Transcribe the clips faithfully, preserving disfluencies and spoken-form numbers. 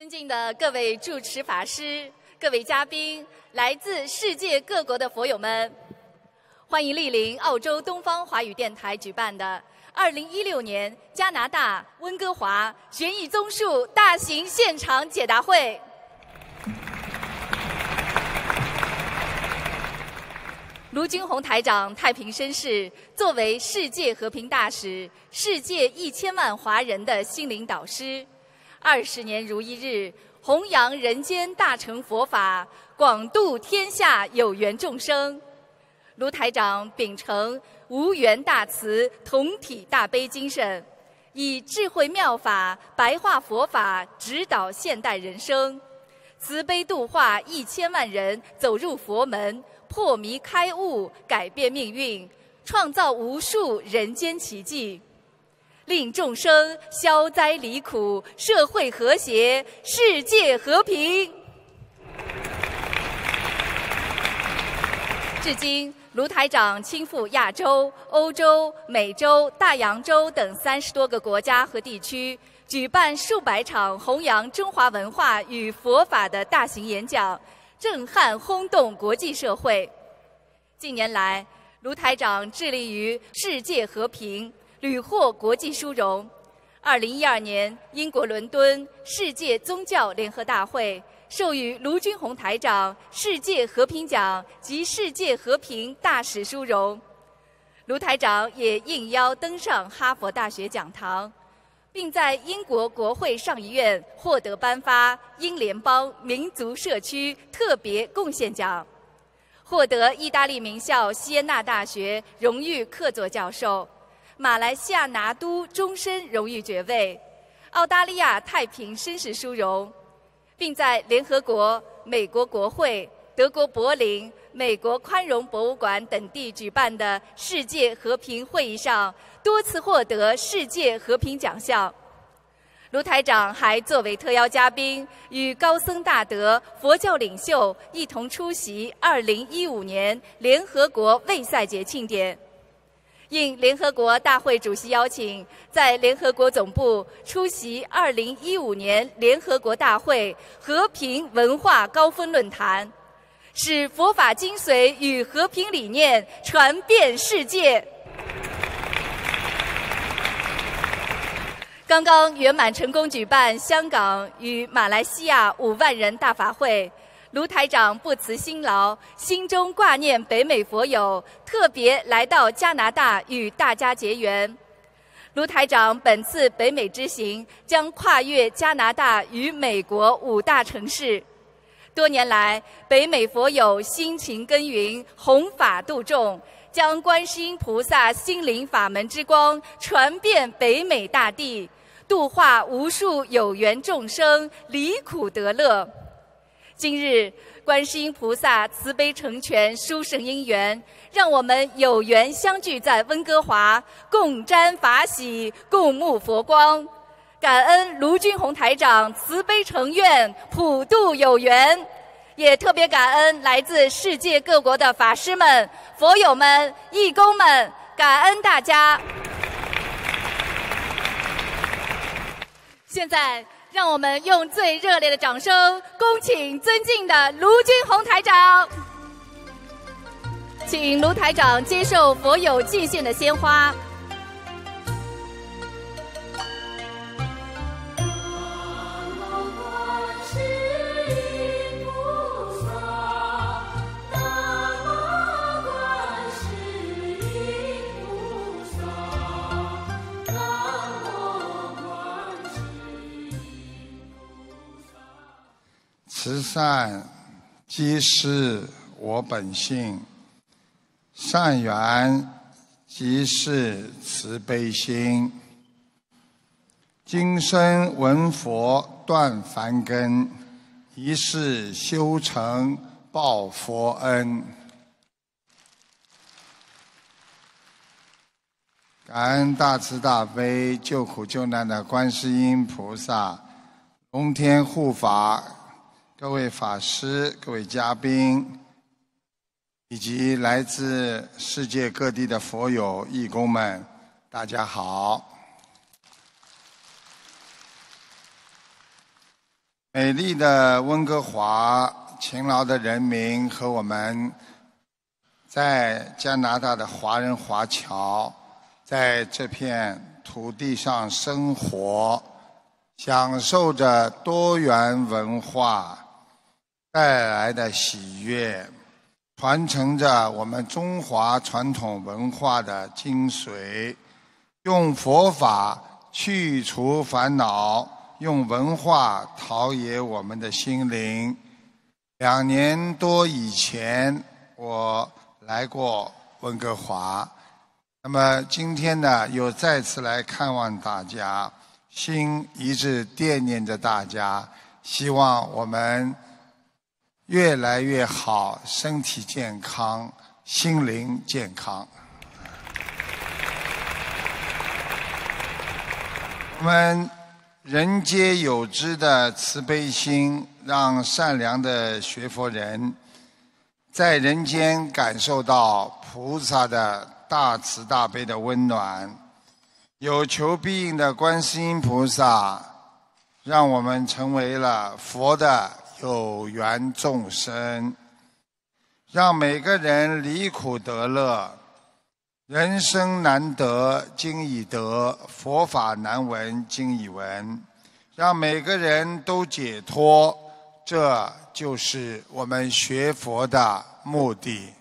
尊敬的各位主持法师、各位嘉宾、来自世界各国的佛友们，欢迎莅临澳洲东方华语电台举办的二零一六年加拿大温哥华悬疑综述大型现场解答会。卢军宏台长太平绅士作为世界和平大使、世界一千万华人的心灵导师，二十年如一日，弘扬人间大乘佛法，广度天下有缘众生。卢台长秉承无缘大慈、同体大悲精神，以智慧妙法白话佛法指导现代人生，慈悲度化一千万人走入佛门，破迷开悟，改变命运，创造无数人间奇迹，令众生消灾离苦，社会和谐，世界和平。至今，卢台长亲赴亚洲、欧洲、美洲、大洋洲等三十多个国家和地区，举办数百场弘扬中华文化与佛法的大型演讲，震撼轰动国际社会。近年来，卢台长致力于世界和平，屡获国际殊荣。二零一二年，英国伦敦世界宗教联合大会授予卢军宏台长世界和平奖及世界和平大使殊荣。卢台长也应邀登上哈佛大学讲堂，并在英国国会上议院获得颁发英联邦民族社区特别贡献奖，获得意大利名校锡耶纳大学荣誉客座教授，马来西亚拿督终身荣誉爵位，澳大利亚太平绅士殊荣，并在联合国、美国国会、德国柏林、美国宽容博物馆等地举办的世界和平会议上多次获得世界和平奖项。卢台长还作为特邀嘉宾，与高僧大德、佛教领袖一同出席二零一五年联合国卫赛节庆典。应联合国大会主席邀请，在联合国总部出席二零一五年联合国大会和平文化高峰论坛，使佛法精髓与和平理念传遍世界。刚刚圆满成功举办香港与马来西亚五万人大法会，卢台长不辞辛劳，心中挂念北美佛友，特别来到加拿大与大家结缘。卢台长本次北美之行将跨越加拿大与美国五大城市。多年来，北美佛友辛勤耕耘，弘法度众，将观世音菩萨心灵法门之光传遍北美大地，度化无数有缘众生，离苦得乐。今日，观世音菩萨慈悲成全殊胜因缘，让我们有缘相聚在温哥华，共沾法喜，共沐佛光。感恩卢军宏台长慈悲成愿，普度有缘，也特别感恩来自世界各国的法师们、佛友们、义工们，感恩大家。现在，让我们用最热烈的掌声，恭请尊敬的卢军宏台长。请卢台长接受佛友敬献的鲜花。 慈善即是我本性，善缘即是慈悲心。今生闻佛断烦根，一世修成报佛恩。感恩大慈大悲救苦救难的观世音菩萨，龙天护法，各位法师、各位嘉宾，以及来自世界各地的佛友、义工们，大家好。 美丽的温哥华，勤劳的人民和我们在加拿大的华人华侨，在这片土地上生活，享受着多元文化带来的喜悦，传承着我们中华传统文化的精髓，用佛法去除烦恼，用文化陶冶我们的心灵。两年多以前，我来过温哥华，那么今天呢，又再次来看望大家，心一直惦念着大家，希望我们越来越好，身体健康，心灵健康。我们人皆有之的慈悲心，让善良的学佛人在人间感受到菩萨的大慈大悲的温暖。有求必应的观世音菩萨，让我们成为了佛的有缘众生，让每个人离苦得乐。人生难得今已得，佛法难闻今已闻，让每个人都解脱，这就是我们学佛的目的。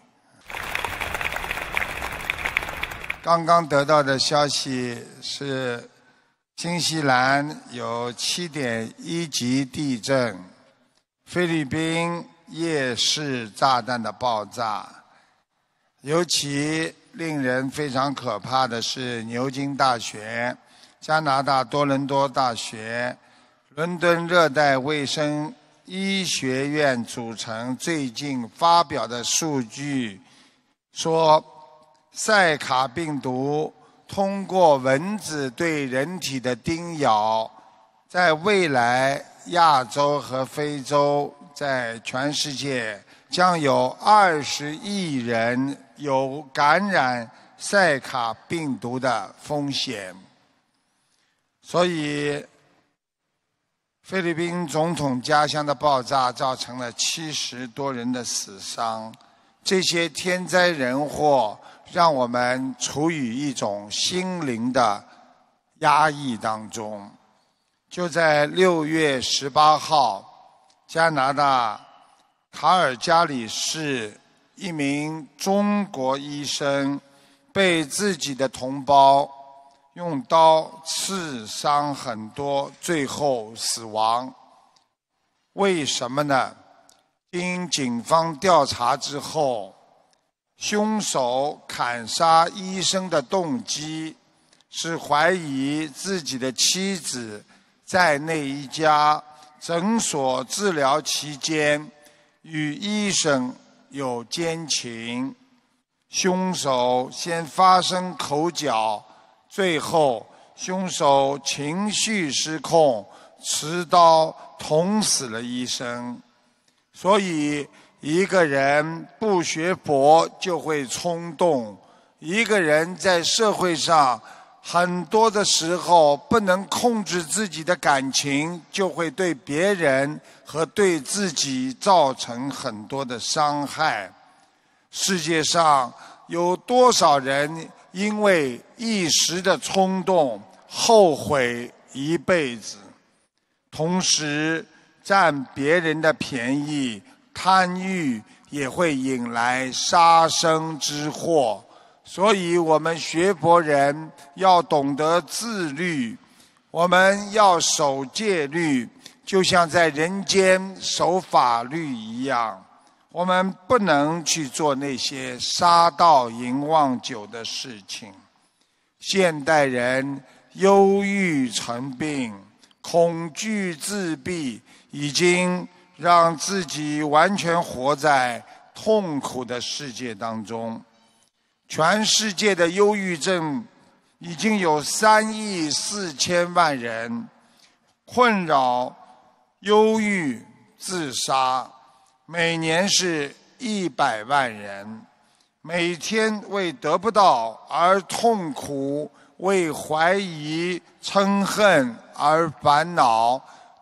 刚刚得到的消息是，新西兰有 七点一 级地震，菲律宾夜视炸弹的爆炸，尤其令人非常可怕的是，牛津大学、加拿大多伦多大学、伦敦热带卫生医学院组成最近发表的数据说，塞卡病毒通过蚊子对人体的叮咬，在未来亚洲和非洲，在全世界将有二十亿人有感染塞卡病毒的风险。所以菲律宾总统家乡的爆炸造成了七十多人的死伤，这些天灾人祸让我们处于一种心灵的压抑当中。就在六月十八号，加拿大卡尔加里市一名中国医生被自己的同胞用刀刺伤很多，最后死亡。为什么呢？经警方调查之后，凶手砍杀医生的动机是怀疑自己的妻子在那一家诊所治疗期间与医生有奸情。凶手先发生口角，最后凶手情绪失控，持刀捅死了医生。所以一个人不学佛就会冲动，一个人在社会上很多的时候不能控制自己的感情，就会对别人和对自己造成很多的伤害。世界上有多少人因为一时的冲动后悔一辈子？同时占别人的便宜，贪欲也会引来杀生之祸。所以我们学佛人要懂得自律，我们要守戒律，就像在人间守法律一样。我们不能去做那些杀盗淫妄酒的事情。现代人忧郁成病，恐惧自闭，已经让自己完全活在痛苦的世界当中。全世界的忧郁症已经有三亿四千万人困扰、忧郁、自杀，每年是一百万人，每天为得不到而痛苦，为怀疑、嗔恨而烦恼，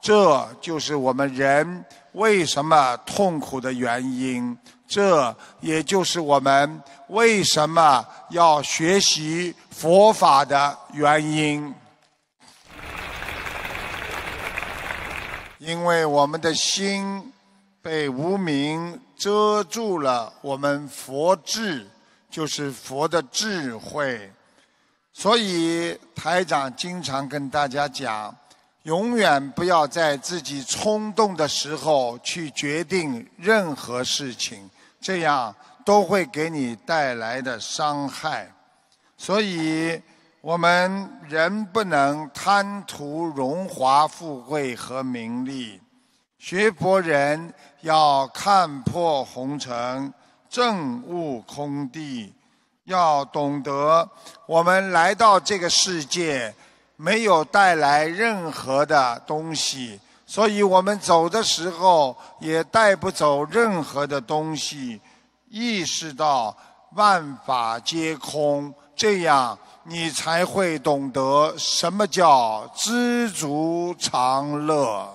这就是我们人为什么痛苦的原因，这也就是我们为什么要学习佛法的原因。因为我们的心被无明遮住了我们佛智，就是佛的智慧。所以台长经常跟大家讲，永远不要在自己冲动的时候去决定任何事情，这样都会给你带来的伤害。所以我们人不能贪图荣华富贵和名利，学佛人要看破红尘，证悟空谛，要懂得我们来到这个世界没有带来任何的东西，所以我们走的时候也带不走任何的东西，意识到万法皆空，这样你才会懂得什么叫知足常乐。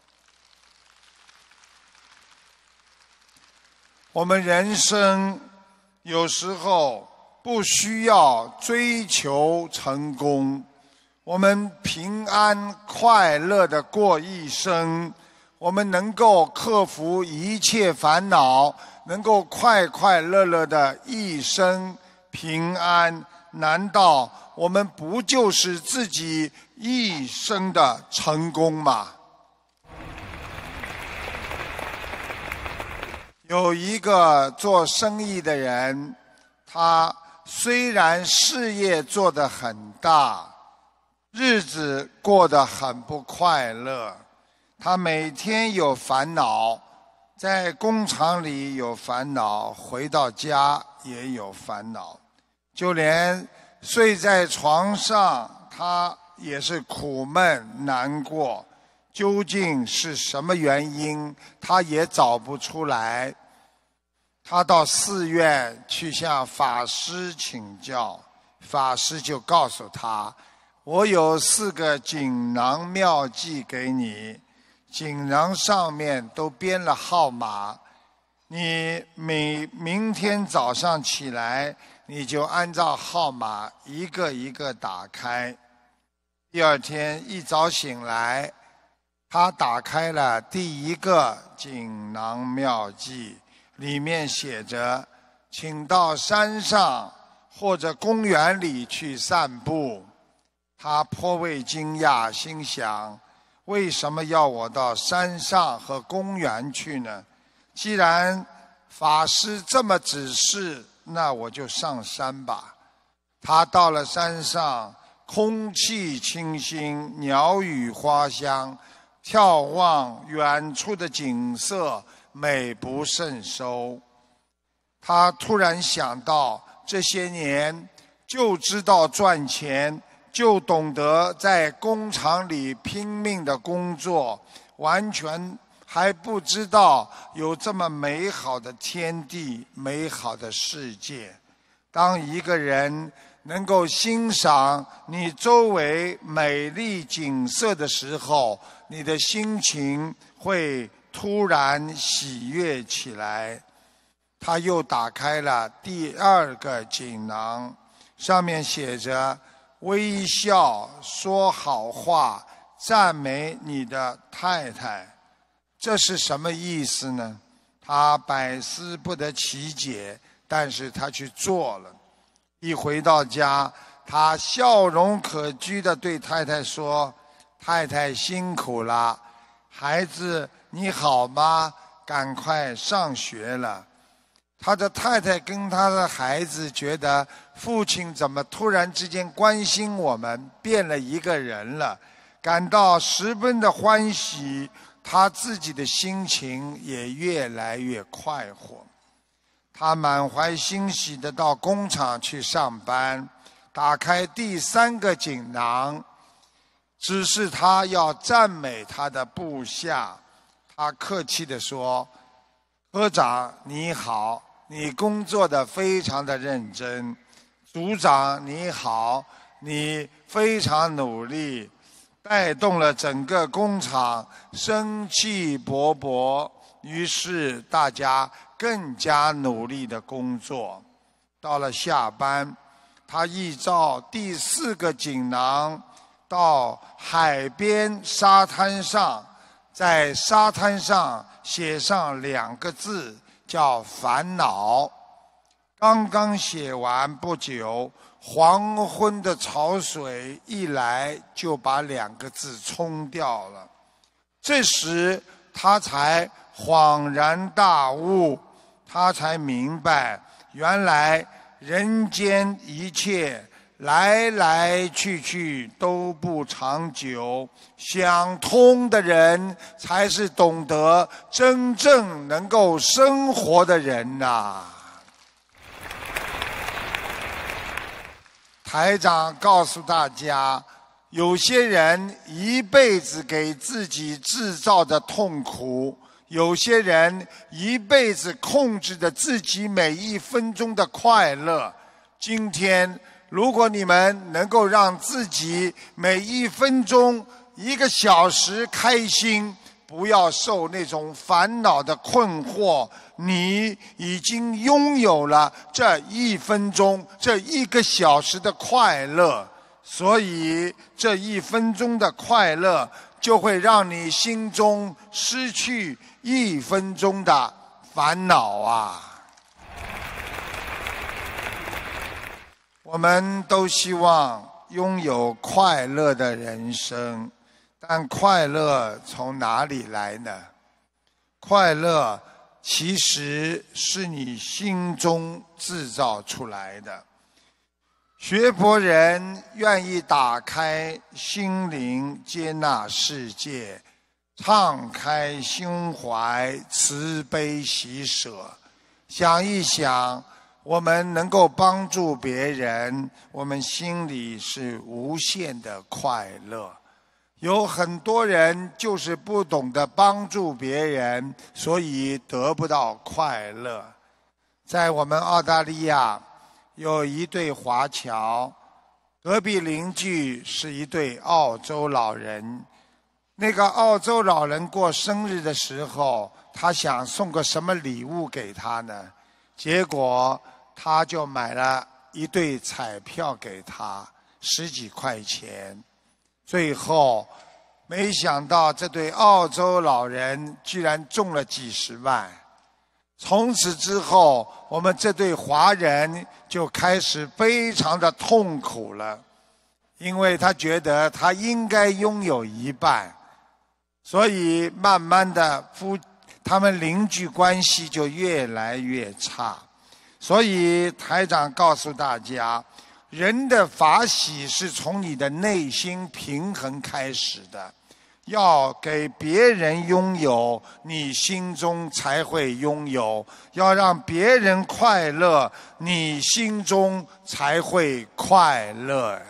我们人生有时候不需要追求成功，我们平安快乐地过一生，我们能够克服一切烦恼，能够快快乐乐的一生平安，难道我们不就是自己一生的成功吗？有一个做生意的人，他虽然事业做得很大，日子过得很不快乐，他每天有烦恼，在工厂里有烦恼，回到家也有烦恼，就连睡在床上他也是苦闷难过，究竟是什么原因他也找不出来。他到寺院去向法师请教，法师就告诉他，我有四个锦囊妙计给你，锦囊上面都编了号码，你每明天早上起来，你就按照号码一个一个打开。第二天一早醒来，他打开了第一个锦囊妙计，里面写着，请到山上或者公园里去散步。他颇为惊讶，心想，为什么要我到山上和公园去呢？既然法师这么指示，那我就上山吧。他到了山上，空气清新，鸟语花香，眺望远处的景色美不胜收。他突然想到，这些年就知道赚钱，就懂得在工厂里拼命的工作，完全还不知道有这么美好的天地，美好的世界。当一个人能够欣赏你周围美丽景色的时候，你的心情会突然喜悦起来。他又打开了第二个锦囊，上面写着，微笑说好话，赞美你的太太。这是什么意思呢？他百思不得其解，但是他去做了。一回到家，他笑容可掬地对太太说，太太辛苦了，孩子你好吗？赶快上学了。他的太太跟他的孩子觉得，父亲怎么突然之间关心我们，变了一个人了，感到十分的欢喜，他自己的心情也越来越快活。他满怀欣喜地到工厂去上班，打开第三个锦囊，只是他要赞美他的部下。他客气地说，科长你好，你工作得非常的认真，组长你好，你非常努力， 带动了整个工厂生气勃勃，于是大家更加努力的工作。到了下班，他依照第四个锦囊到海边沙滩上，在沙滩上写上两个字，叫烦恼。刚刚写完不久，黄昏的潮水一来，就把两个字冲掉了。这时他才恍然大悟，他才明白，原来人间一切来来去去都不长久，想通的人才是懂得真正能够生活的人呐、啊。台长告诉大家，有些人一辈子给自己制造的痛苦，有些人一辈子控制着自己每一分钟的快乐。今天如果你们能够让自己每一分钟一个小时开心，不要受那种烦恼的困惑，你已经拥有了这一分钟这一个小时的快乐。所以这一分钟的快乐就会让你心中失去一分钟的烦恼啊！我们都希望拥有快乐的人生，但快乐从哪里来呢？快乐其实是你心中制造出来的。学佛人愿意打开心灵，接纳世界，敞开胸怀，慈悲喜舍。想一想，我们能够帮助别人，我们心里是无限的快乐。有很多人就是不懂得帮助别人，所以得不到快乐。在我们澳大利亚有一对华侨，隔壁邻居是一对澳洲老人。那个澳洲老人过生日的时候，他想送个什么礼物给他呢？结果他就买了一对彩票给他，十几块钱。最后没想到这对澳洲老人居然中了几十万。从此之后，我们这对华人就开始非常的痛苦了，因为他觉得他应该拥有一半，所以慢慢的夫他们邻居关系就越来越差。所以台长告诉大家，人的法喜是从你的内心平衡开始的，要给别人拥有，你心中才会拥有；要让别人快乐，你心中才会快乐。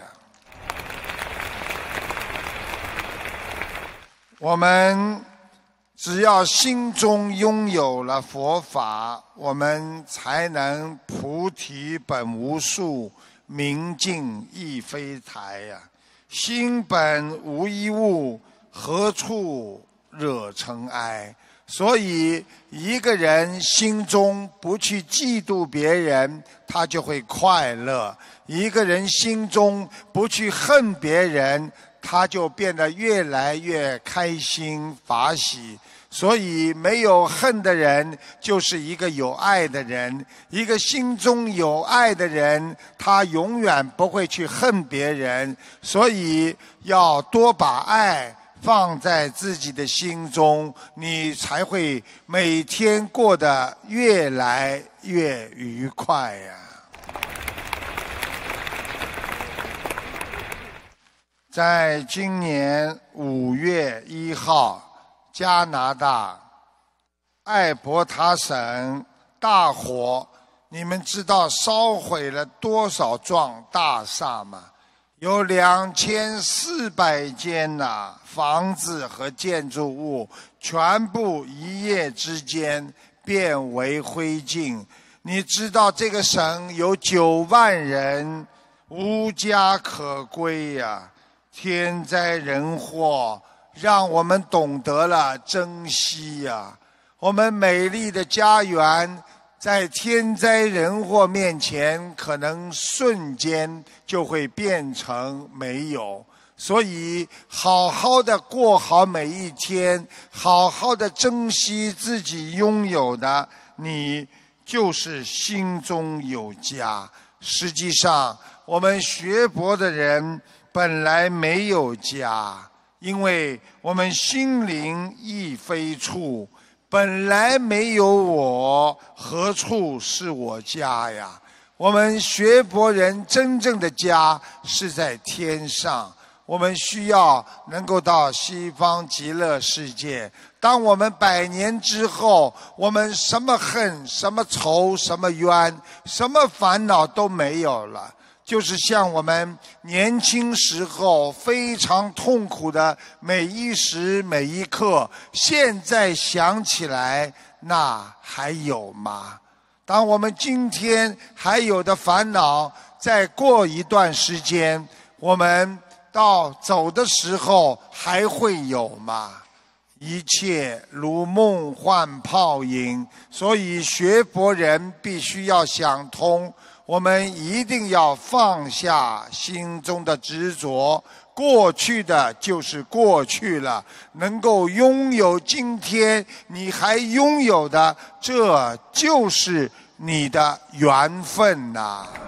我们只要心中拥有了佛法，我们才能菩提本无树，明镜亦非台呀、啊！心本无一物，何处惹尘埃？所以一个人心中不去嫉妒别人，他就会快乐；一个人心中不去恨别人，他就变得越来越开心法喜。所以没有恨的人就是一个有爱的人，一个心中有爱的人，他永远不会去恨别人。所以要多把爱放在自己的心中，你才会每天过得越来越愉快呀、啊。在今年五月一号，加拿大艾伯塔省大火，你们知道烧毁了多少幢大厦吗？有两千四百间呐、啊、房子和建筑物，全部一夜之间变为灰烬。你知道这个省有九万人无家可归呀、啊。 天灾人祸让我们懂得了珍惜呀、啊。我们美丽的家园在天灾人祸面前，可能瞬间就会变成没有。所以好好的过好每一天，好好的珍惜自己拥有的，你就是心中有家。实际上我们学佛的人本来没有家，因为我们心灵亦非处，本来没有我，何处是我家呀？我们学佛人真正的家是在天上，我们需要能够到西方极乐世界。当我们百年之后，我们什么恨、什么仇、什么冤、什么烦恼都没有了，就是像我们年轻时候非常痛苦的每一时每一刻，现在想起来，那还有吗？当我们今天还有的烦恼，再过一段时间，我们到走的时候还会有吗？一切如梦幻泡影，所以学佛人必须要想通，我们一定要放下心中的执着，过去的就是过去了，能够拥有今天你还拥有的，这就是你的缘分呐、啊。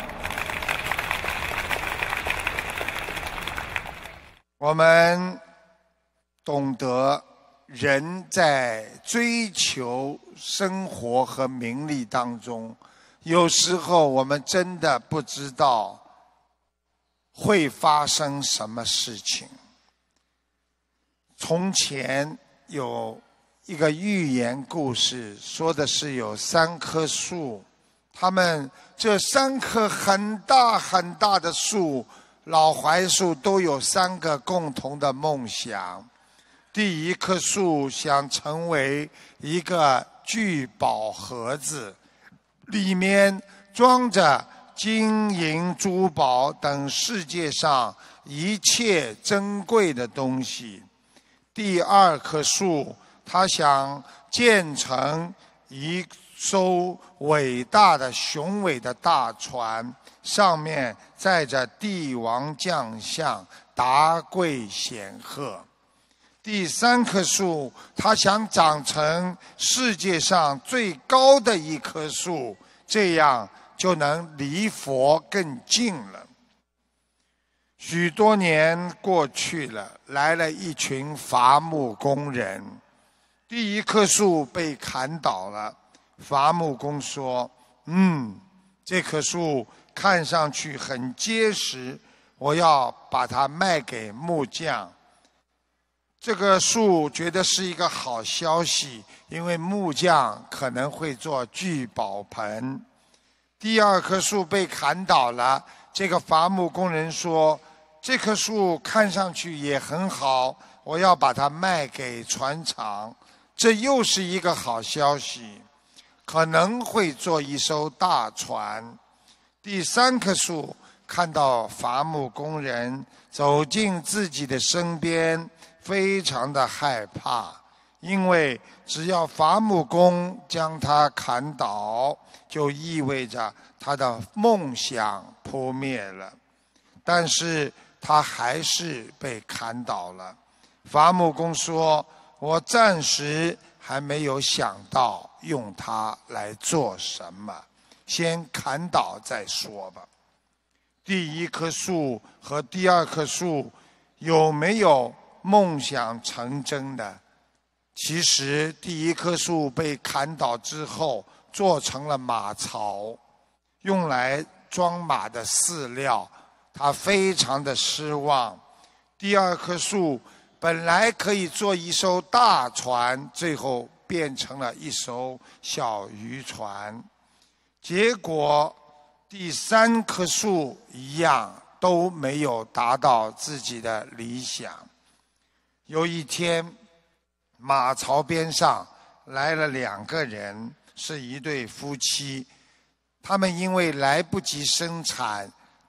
我们懂得人在追求生活和名利当中，有时候我们真的不知道会发生什么事情。从前有一个寓言故事，说的是有三棵树，他们这三棵很大很大的树，老槐树都有三个共同的梦想。第一棵树想成为一个聚宝盒子，里面装着金银珠宝等世界上一切珍贵的东西。第二棵树，他想建成一艘伟大的雄伟的大船，上面载着帝王将相，达贵显赫。第三棵树，他想长成世界上最高的一棵树，这样就能离佛更近了。许多年过去了，来了一群伐木工人。第一棵树被砍倒了，伐木工说：嗯，这棵树看上去很结实，我要把它卖给木匠。这个树觉得是一个好消息，因为木匠可能会做聚宝盆。第二棵树被砍倒了，这个伐木工人说：这棵树看上去也很好，我要把它卖给船厂。这又是一个好消息，可能会做一艘大船。第三棵树看到伐木工人走进自己的身边，非常的害怕，因为只要伐木工将他砍倒，就意味着他的梦想扑灭了。但是他还是被砍倒了。伐木工说：我暂时还没有想到用它来做什么，先砍倒再说吧。第一棵树和第二棵树有没有梦想成真的？其实第一棵树被砍倒之后做成了马槽，用来装马的饲料，他非常的失望。第二棵树本来可以做一艘大船，最后变成了一艘小渔船。结果第三棵树一样都没有达到自己的理想。有一天，马槽边上来了两个人，是一对夫妻。他们因为来不及生产，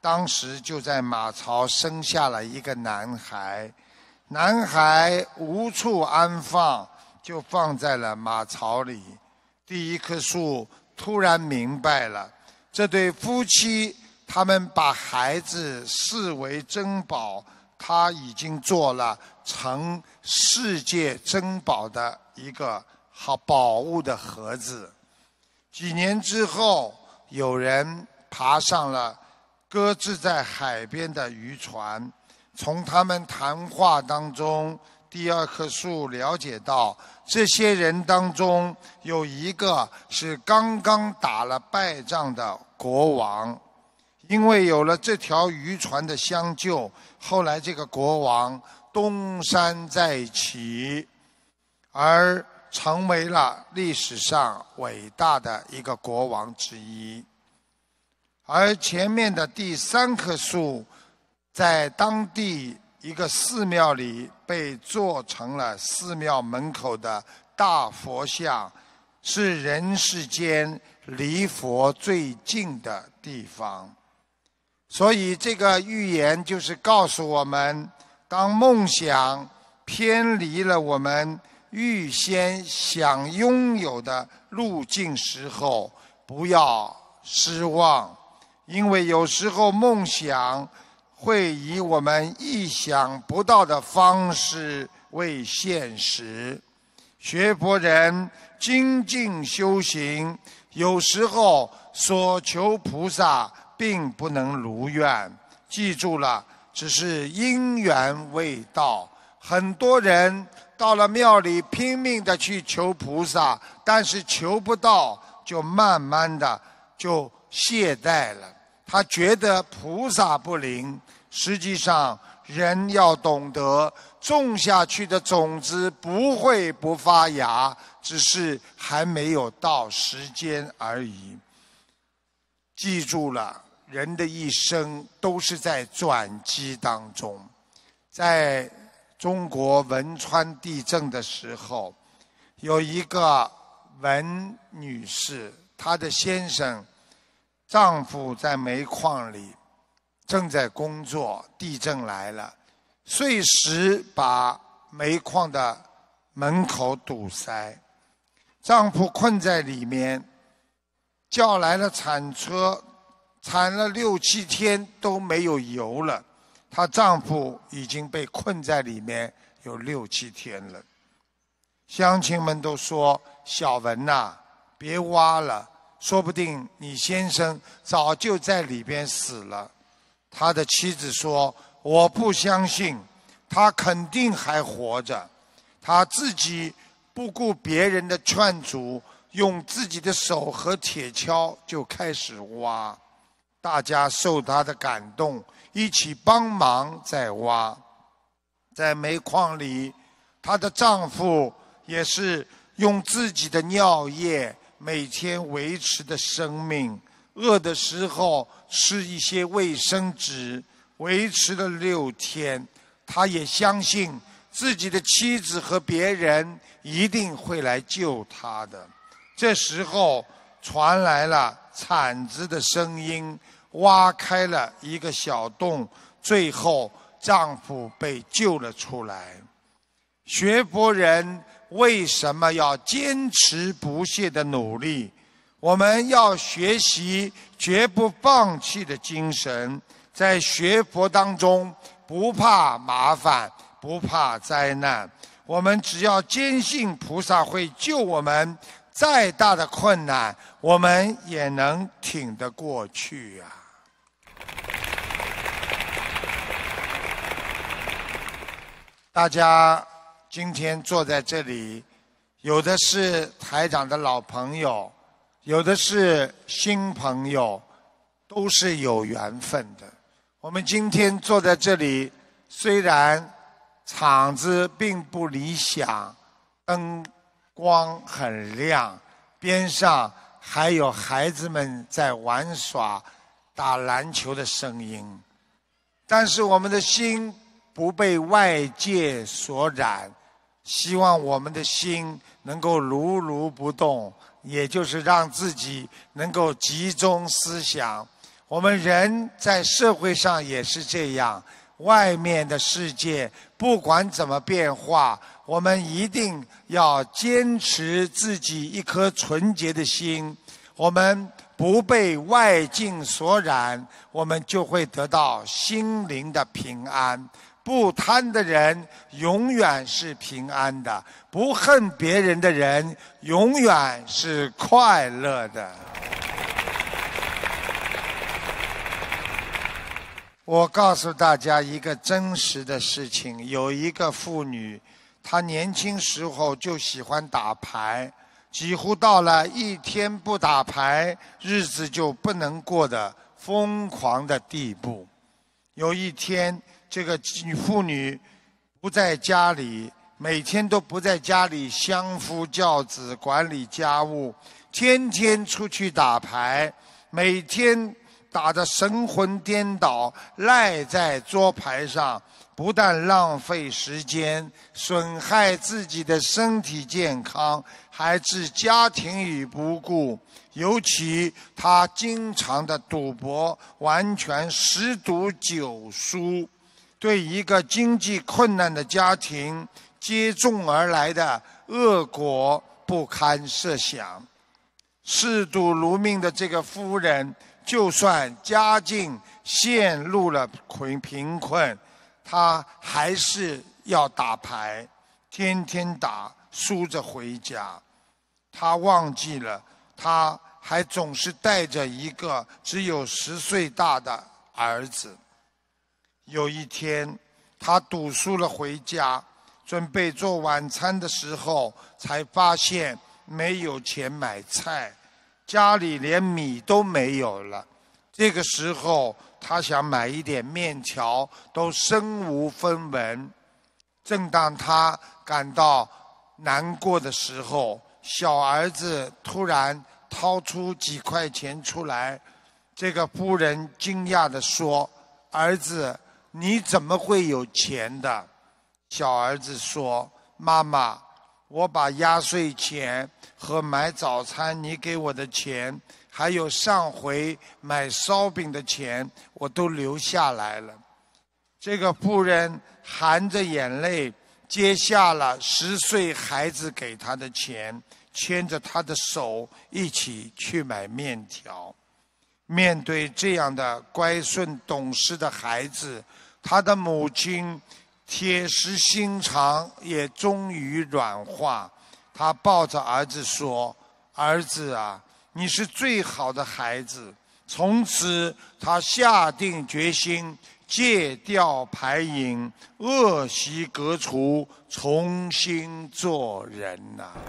当时就在马槽生下了一个男孩，男孩无处安放，就放在了马槽里。第一棵树突然明白了，这对夫妻他们把孩子视为珍宝，他已经做了成世界珍宝的一个好宝物的盒子。几年之后，有人爬上了搁置在海边的渔船，从他们谈话当中，第二棵树了解到，这些人当中有一个是刚刚打了败仗的国王。因为有了这条渔船的相救，后来这个国王东山再起，而成为了历史上伟大的一个国王之一。而前面的第三棵树，在当地一个寺庙里被做成了寺庙门口的大佛像，是人世间离佛最近的地方。所以这个寓言就是告诉我们，当梦想偏离了我们预先想拥有的路径时候，不要失望，因为有时候梦想会以我们意想不到的方式为现实。学佛人精进修行，有时候所求菩萨并不能如愿，记住了，只是因缘未到。很多人到了庙里拼命的去求菩萨，但是求不到，就慢慢的就懈怠了。他觉得菩萨不灵，实际上人要懂得，种下去的种子不会不发芽，只是还没有到时间而已。记住了，人的一生都是在转机当中。在中国汶川地震的时候，有一个文女士，她的先生丈夫在煤矿里正在工作，地震来了，碎石把煤矿的门口堵塞，丈夫困在里面，叫来了铲车，铲了六七天都没有油了，她丈夫已经被困在里面有六七天了。乡亲们都说，小文呐，别挖了，说不定你先生早就在里边死了。他的妻子说，我不相信，他肯定还活着。他自己不顾别人的劝阻，用自己的手和铁锹就开始挖。大家受他的感动，一起帮忙在挖。在煤矿里，她的丈夫也是用自己的尿液每天维持的生命，饿的时候吃一些卫生纸，维持了六天。他也相信自己的妻子和别人一定会来救他的。这时候传来了铲子的声音，挖开了一个小洞，最后丈夫被救了出来。学佛人为什么要坚持不懈的努力？我们要学习绝不放弃的精神，在学佛当中不怕麻烦，不怕灾难，我们只要坚信菩萨会救我们，再大的困难我们也能挺得过去啊。大家今天坐在这里，有的是台长的老朋友，有的是新朋友，都是有缘分的。我们今天坐在这里，虽然场子并不理想，灯光很亮，边上还有孩子们在玩耍打篮球的声音，但是我们的心不被外界所染，希望我们的心能够如如不动，也就是让自己能够集中思想。 我们人在社会上也是这样，外面的世界不管怎么变化，我们一定要坚持自己一颗纯洁的心，我们不被外境所染，我们就会得到心灵的平安。不贪的人永远是平安的，不恨别人的人永远是快乐的。我告诉大家一个真实的事情，有一个妇女，她年轻时候就喜欢打牌，几乎到了一天不打牌日子就不能过的疯狂的地步。有一天这个女妇女不在家里，每天都不在家里相夫教子管理家务，天天出去打牌，每天打得神魂颠倒，赖在桌牌上，不但浪费时间，损害自己的身体健康，还置家庭于不顾。尤其他经常的赌博，完全十赌九输，对一个经济困难的家庭接踵而来的恶果不堪设想。嗜赌如命的这个夫人，就算家境陷入了贫困，她还是要打牌，天天打，输着回家。她忘记了，她还总是带着一个只有十岁大的儿子。有一天，她赌输了回家，准备做晚餐的时候，才发现没有钱买菜，家里连米都没有了。这个时候，他想买一点面条，都身无分文。正当他感到难过的时候，小儿子突然掏出几块钱出来。这个夫人惊讶地说：“儿子，你怎么会有钱的？”小儿子说：“妈妈，我把压岁钱和买早餐你给我的钱，还有上回买烧饼的钱，我都留下来了。”这个妇人含着眼泪接下了十岁孩子给他的钱，牵着他的手一起去买面条。面对这样的乖顺懂事的孩子，他的母亲铁石心肠也终于软化。他抱着儿子说：“儿子啊，你是最好的孩子。”从此他下定决心戒掉牌瘾，恶习革除，重新做人呐、啊。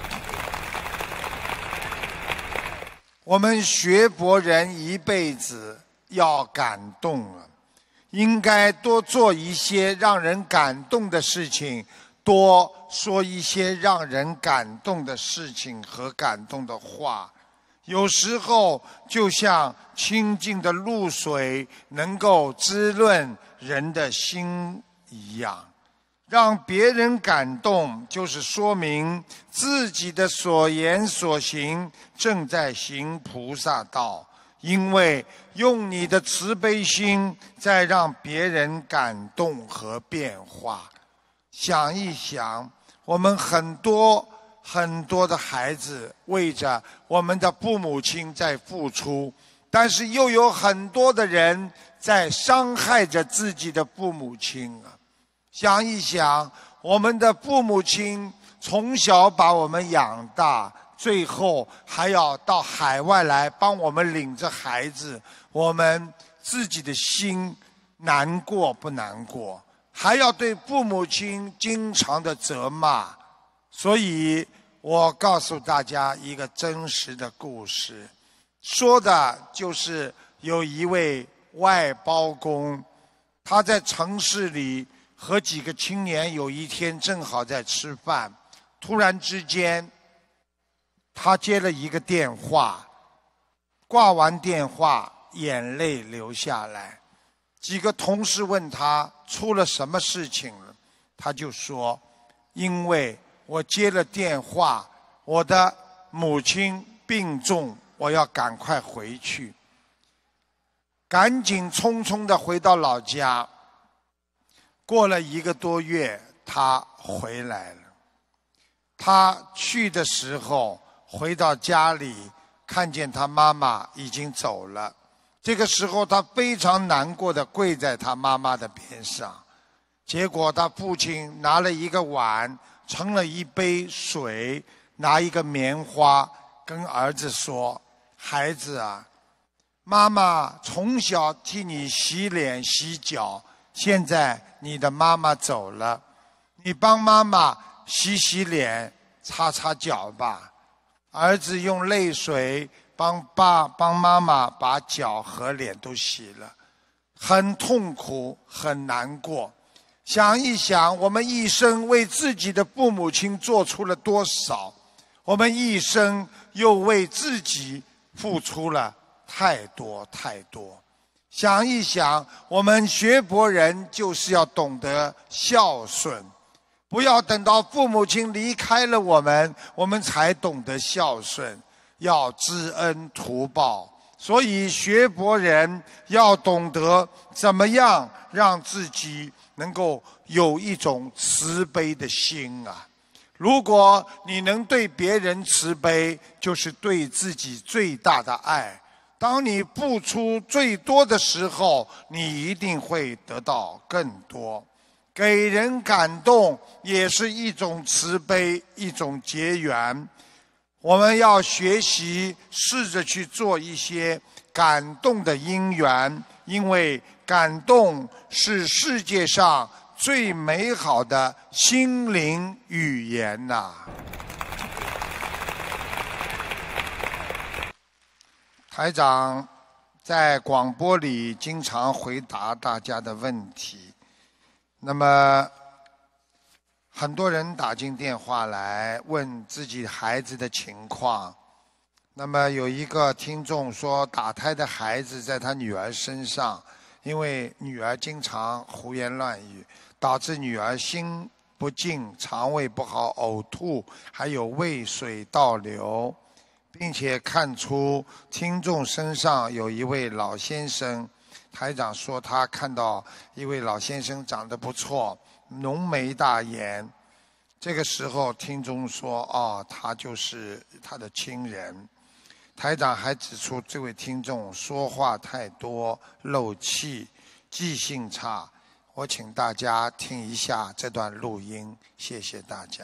我们学佛人一辈子要感动啊，应该多做一些让人感动的事情，多说一些让人感动的事情和感动的话。有时候就像清净的露水能够滋润人的心一样，让别人感动，就是说明自己的所言所行正在行菩萨道。因为用你的慈悲心在让别人感动和变化。想一想，我们很多很多的孩子为着我们的父母亲在付出，但是又有很多的人在伤害着自己的父母亲啊。想一想，我们的父母亲从小把我们养大，最后还要到海外来帮我们领着孩子，我们自己的心难过不难过？还要对父母亲经常的责骂。所以我告诉大家一个真实的故事，说的就是有一位外包工，他在城市里和几个青年有一天正好在吃饭，突然之间他接了一个电话，挂完电话眼泪流下来。几个同事问他出了什么事情了，他就说：因为我接了电话，我的母亲病重，我要赶快回去。 赶紧匆匆地回到老家。过了一个多月，他回来了。他去的时候，回到家里，看见他妈妈已经走了。这个时候，他非常难过地跪在他妈妈的边上。结果他父亲拿了一个碗，盛了一杯水，拿一个棉花，跟儿子说：孩子啊，妈妈从小替你洗脸洗脚，现在你的妈妈走了，你帮妈妈洗洗脸擦擦脚吧。儿子用泪水帮爸帮妈妈把脚和脸都洗了，很痛苦很难过。想一想，我们一生为自己的父母亲做出了多少，我们一生又为自己付出了太多太多。想一想，我们学佛人就是要懂得孝顺，不要等到父母亲离开了我们，我们才懂得孝顺，要知恩图报。所以学佛人要懂得怎么样让自己能够有一种慈悲的心啊！如果你能对别人慈悲，就是对自己最大的爱。当你付出最多的时候，你一定会得到更多。给人感动也是一种慈悲，一种结缘。我们要学习，试着去做一些感动的因缘，因为感动是世界上最美好的心灵语言呐、啊。台长在广播里经常回答大家的问题，那么很多人打进电话来问自己孩子的情况。那么有一个听众说，打胎的孩子在他女儿身上，因为女儿经常胡言乱语，导致女儿心不静，肠胃不好，呕吐，还有胃水倒流，并且看出听众身上有一位老先生。台长说他看到一位老先生长得不错，浓眉大眼。这个时候听众说，哦，他就是他的亲人。台长还指出这位听众说话太多，漏气，记性差。我请大家听一下这段录音，谢谢大家。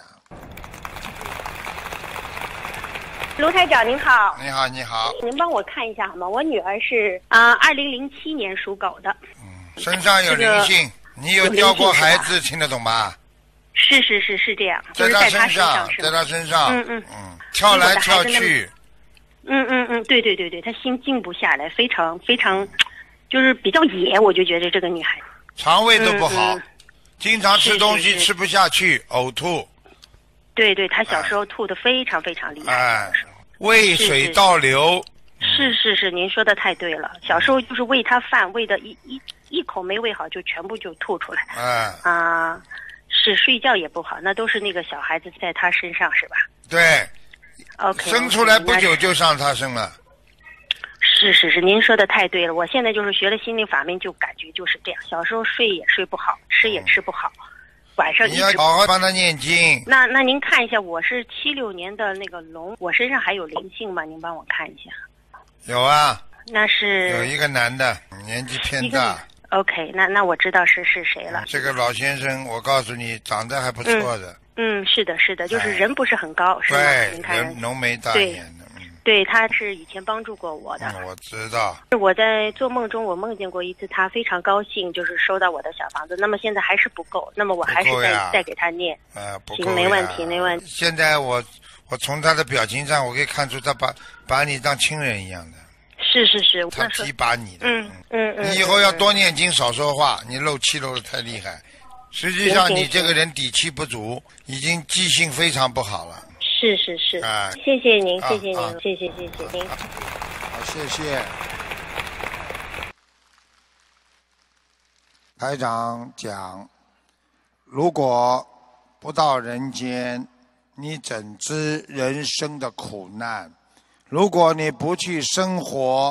卢台长您好。 你好，你好。 您帮我看一下好吗？我女儿是啊，二零零七年属狗的。 嗯，身上有灵性，这个、你有教过孩子，听得懂吧？ 是是是是这样， 在他身上， 在他身上， 嗯嗯嗯，跳来跳去。 嗯嗯嗯，对对对对，她心静不下来，非常非常，就是比较野，我就觉得这个女孩子。 肠胃都不好，嗯嗯、经常吃东西是是是吃不下去，呕吐。 对对，她小时候吐得非常非常厉害。 哎，胃水倒流。 是是是，您说的太对了。小时候就是喂她饭，喂的一一一口没喂好，就全部就吐出来。 哎。 啊，是睡觉也不好，那都是那个小孩子在她身上是吧？ 对。 OK。 生出来不久就上她身了。 是是是，您说的太对了。我现在就是学了心灵法门，就感觉就是这样。小时候睡也睡不好，吃也吃不好，嗯、晚上一直。 你要好好帮他念经。 那那您看一下，我是七六年的那个龙，我身上还有灵性吗？您帮我看一下。 有啊。 那是有一个男的，年纪偏大。 OK， 那那我知道是是谁了。 这个老先生，我告诉你，长得还不错的。 嗯，嗯是的，是的，就是人不是很高， 哎、 是吗？ 对， 您看人浓眉大眼的。 对，他是以前帮助过我的。 嗯，我知道。 我在做梦中，我梦见过一次，他非常高兴，就是收到我的小房子。那么现在还是不够，那么我还是再再给他念。 呃，不够。 行，没问题，没问题。 现在我我从他的表情上，我可以看出他把把你当亲人一样的。 是是是， 他提拔你的。 嗯嗯嗯。 你以后要多念经，少说话。你漏气漏得太厉害。实际上，你这个人底气不足，已经记性非常不好了。 是是是， 啊、 谢谢您，谢谢您， 啊、 谢谢谢谢您。 好，谢谢。台长讲，如果不到人间，你怎知人生的苦难？如果你不去生活，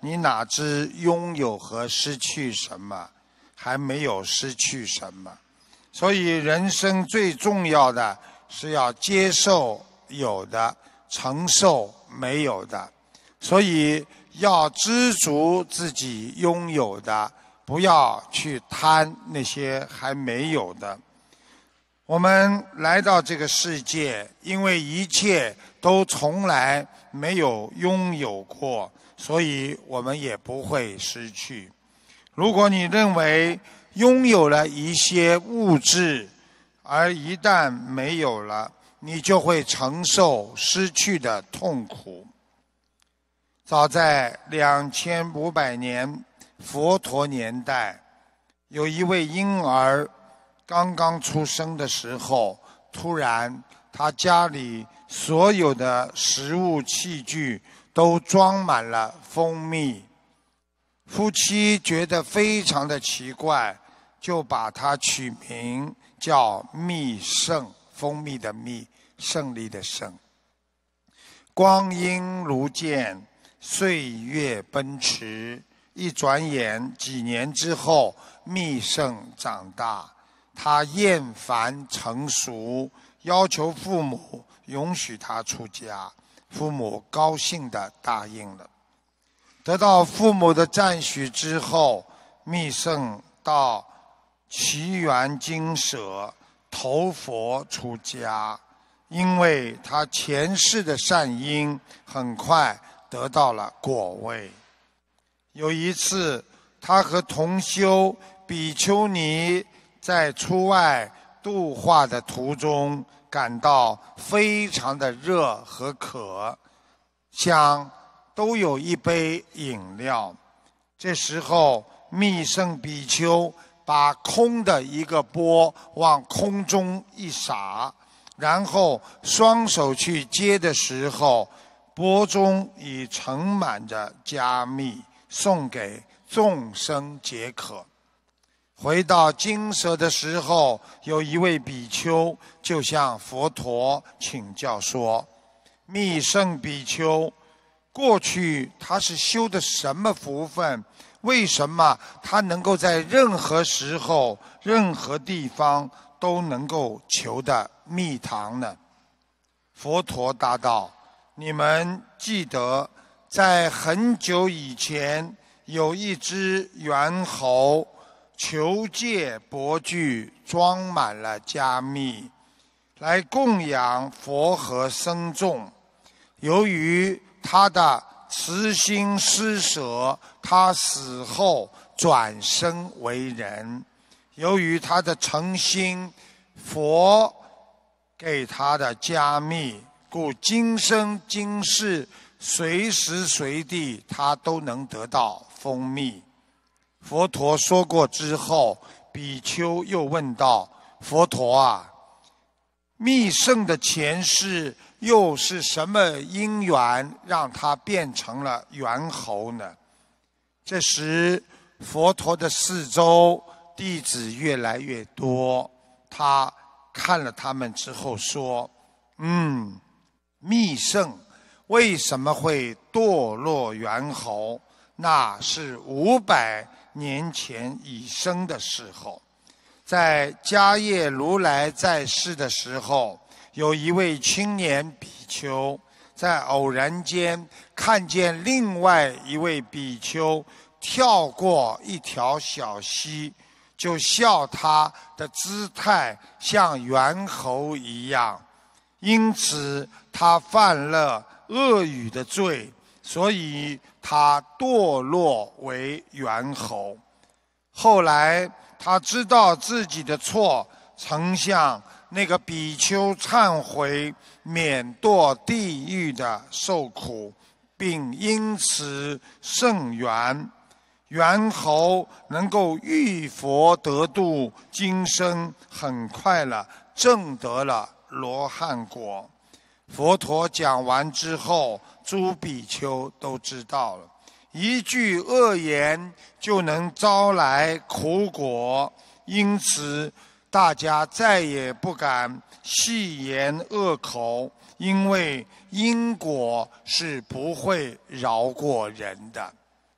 你哪知拥有和失去什么？还没有失去什么。所以人生最重要的是要接受有的，承受没有的。所以要知足自己拥有的，不要去贪那些还没有的。我们来到这个世界，因为一切都从来没有拥有过，所以我们也不会失去。如果你认为拥有了一些物质，而一旦没有了，你就会承受失去的痛苦。早在两千五百年佛陀年代，有一位婴儿刚刚出生的时候，突然他家里所有的食物器具都装满了蜂蜜。夫妻觉得非常的奇怪，就把它取名叫蜜圣，蜂蜜的蜜，胜利的胜。光阴如箭，岁月奔驰，一转眼几年之后，蜜圣长大，他厌烦成熟，要求父母允许他出家，父母高兴地答应了。得到父母的赞许之后，密圣到祇园精舍投佛出家，因为他前世的善因很快得到了果位。有一次，他和同修比丘尼在出外度化的途中，感到非常的热和渴，想都有一杯饮料。这时候密圣比丘把空的一个钵往空中一撒，然后双手去接的时候，钵中已盛满着加蜜，送给众生解渴。回到精舍的时候，有一位比丘就向佛陀请教说，密圣比丘过去他是修的什么福分？为什么他能够在任何时候、任何地方都能够求得蜜糖呢？佛陀答道：你们记得，在很久以前，有一只猿猴求借钵具装满了加蜜，来供养佛和僧众。由于他的慈心施舍，他死后转生为人。由于他的诚心，佛给他的加蜜，故今生今世随时随地他都能得到蜂蜜。佛陀说过之后，比丘又问道：佛陀啊，密圣的前世又是什么因缘让他变成了猿猴呢？这时佛陀的四周弟子越来越多，他看了他们之后说：嗯，密圣为什么会堕落猿猴？那是五百年前已生的时候，在迦叶如来在世的时候，有一位青年比丘在偶然间看见另外一位比丘跳过一条小溪，就笑他的姿态像猿猴一样，因此他犯了恶语的罪，所以他堕落为猿猴。后来他知道自己的错，曾向那个比丘忏悔，免堕地狱的受苦，并因此圣缘。猿猴能够遇佛得度，今生很快了证得了罗汉果。佛陀讲完之后，诸比丘都知道了，一句恶言就能招来苦果，因此大家再也不敢戏言恶口，因为因果是不会饶过人的。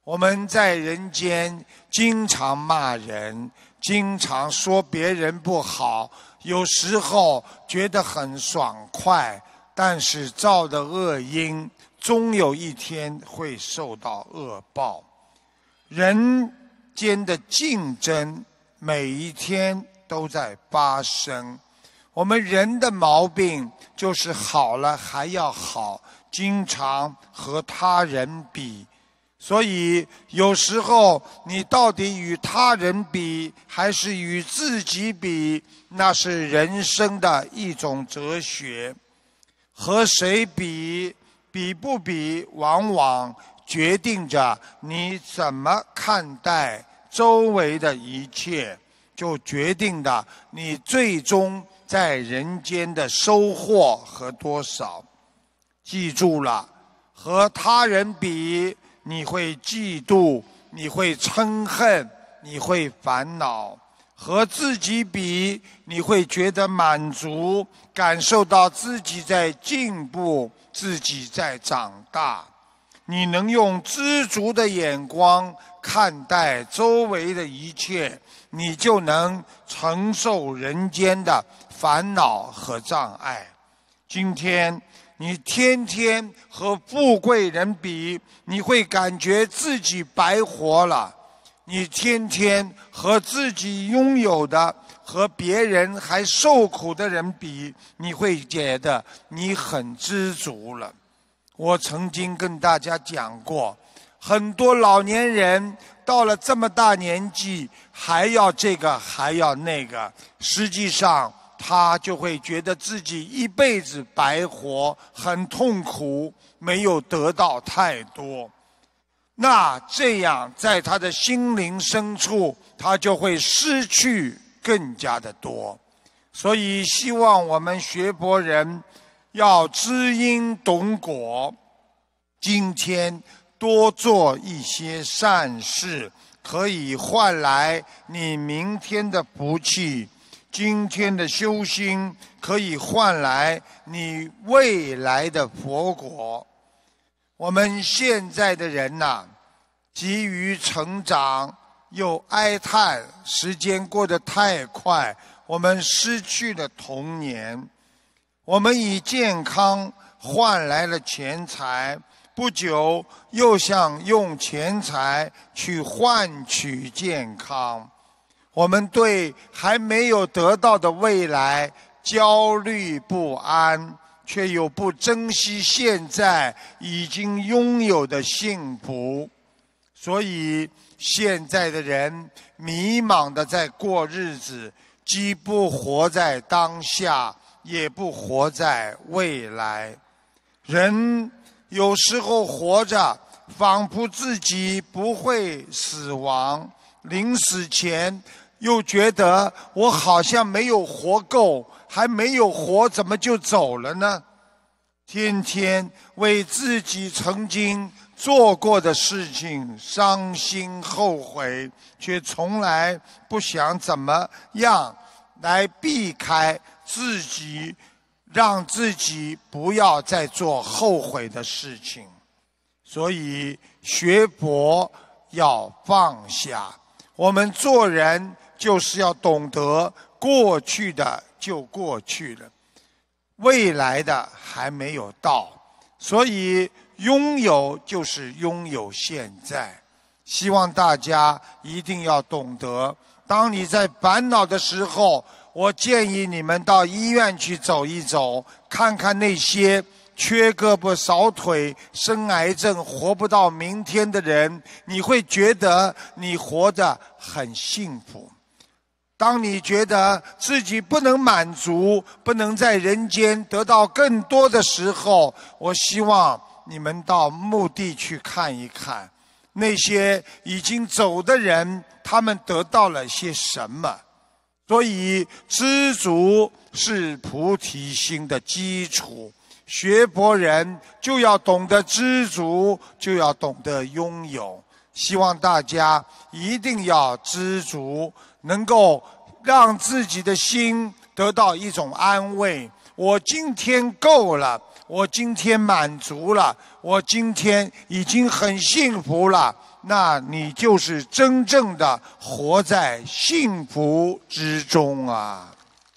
我们在人间经常骂人，经常说别人不好，有时候觉得很爽快，但是造的恶因终有一天会受到恶报。人间的竞争每一天都在发生，我们人的毛病就是好了还要好，经常和他人比。所以有时候你到底与他人比还是与自己比，那是人生的一种哲学。和谁比，比不比，往往决定着你怎么看待周围的一切，就决定了你最终在人间的收获和多少。记住了，和他人比，你会嫉妒，你会嗔恨，你会烦恼；和自己比，你会觉得满足，感受到自己在进步，自己在长大。你能用知足的眼光看待周围的一切，你就能承受人间的烦恼和障碍。今天你天天和富贵人比，你会感觉自己白活了；你天天和自己拥有的和别人还受苦的人比，你会觉得你很知足了。我曾经跟大家讲过，很多老年人到了这么大年纪，还要这个还要那个，实际上他就会觉得自己一辈子白活，很痛苦，没有得到太多。那这样在他的心灵深处，他就会失去更加的多。所以希望我们学佛人要知因懂果，今天多做一些善事，可以换来你明天的福气；今天的修心可以换来你未来的佛果。我们现在的人呐、啊，急于成长，又哀叹时间过得太快，我们失去了童年。我们以健康换来了钱财，不久又想用钱财去换取健康。我们对还没有得到的未来焦虑不安，却又不珍惜现在已经拥有的幸福。所以现在的人迷茫地在过日子，既不活在当下，也不活在未来。人有时候活着，仿佛自己不会死亡，临死前又觉得我好像没有活够，还没有活，怎么就走了呢？天天为自己曾经做过的事情伤心后悔，却从来不想怎么样来避开自己，让自己不要再做后悔的事情。所以学佛要放下，我们做人就是要懂得过去的就过去了，未来的还没有到，所以拥有就是拥有现在。希望大家一定要懂得，当你在烦恼的时候，我建议你们到医院去走一走，看看那些缺胳膊少腿、生癌症活不到明天的人，你会觉得你活得很幸福。当你觉得自己不能满足，不能在人间得到更多的时候，我希望你们到墓地去看一看，那些已经走的人，他们得到了些什么。所以知足是菩提心的基础，学佛人就要懂得知足，就要懂得拥有。希望大家一定要知足，能够让自己的心得到一种安慰。我今天够了，我今天满足了，我今天已经很幸福了， 那你就是真正的活在幸福之中啊！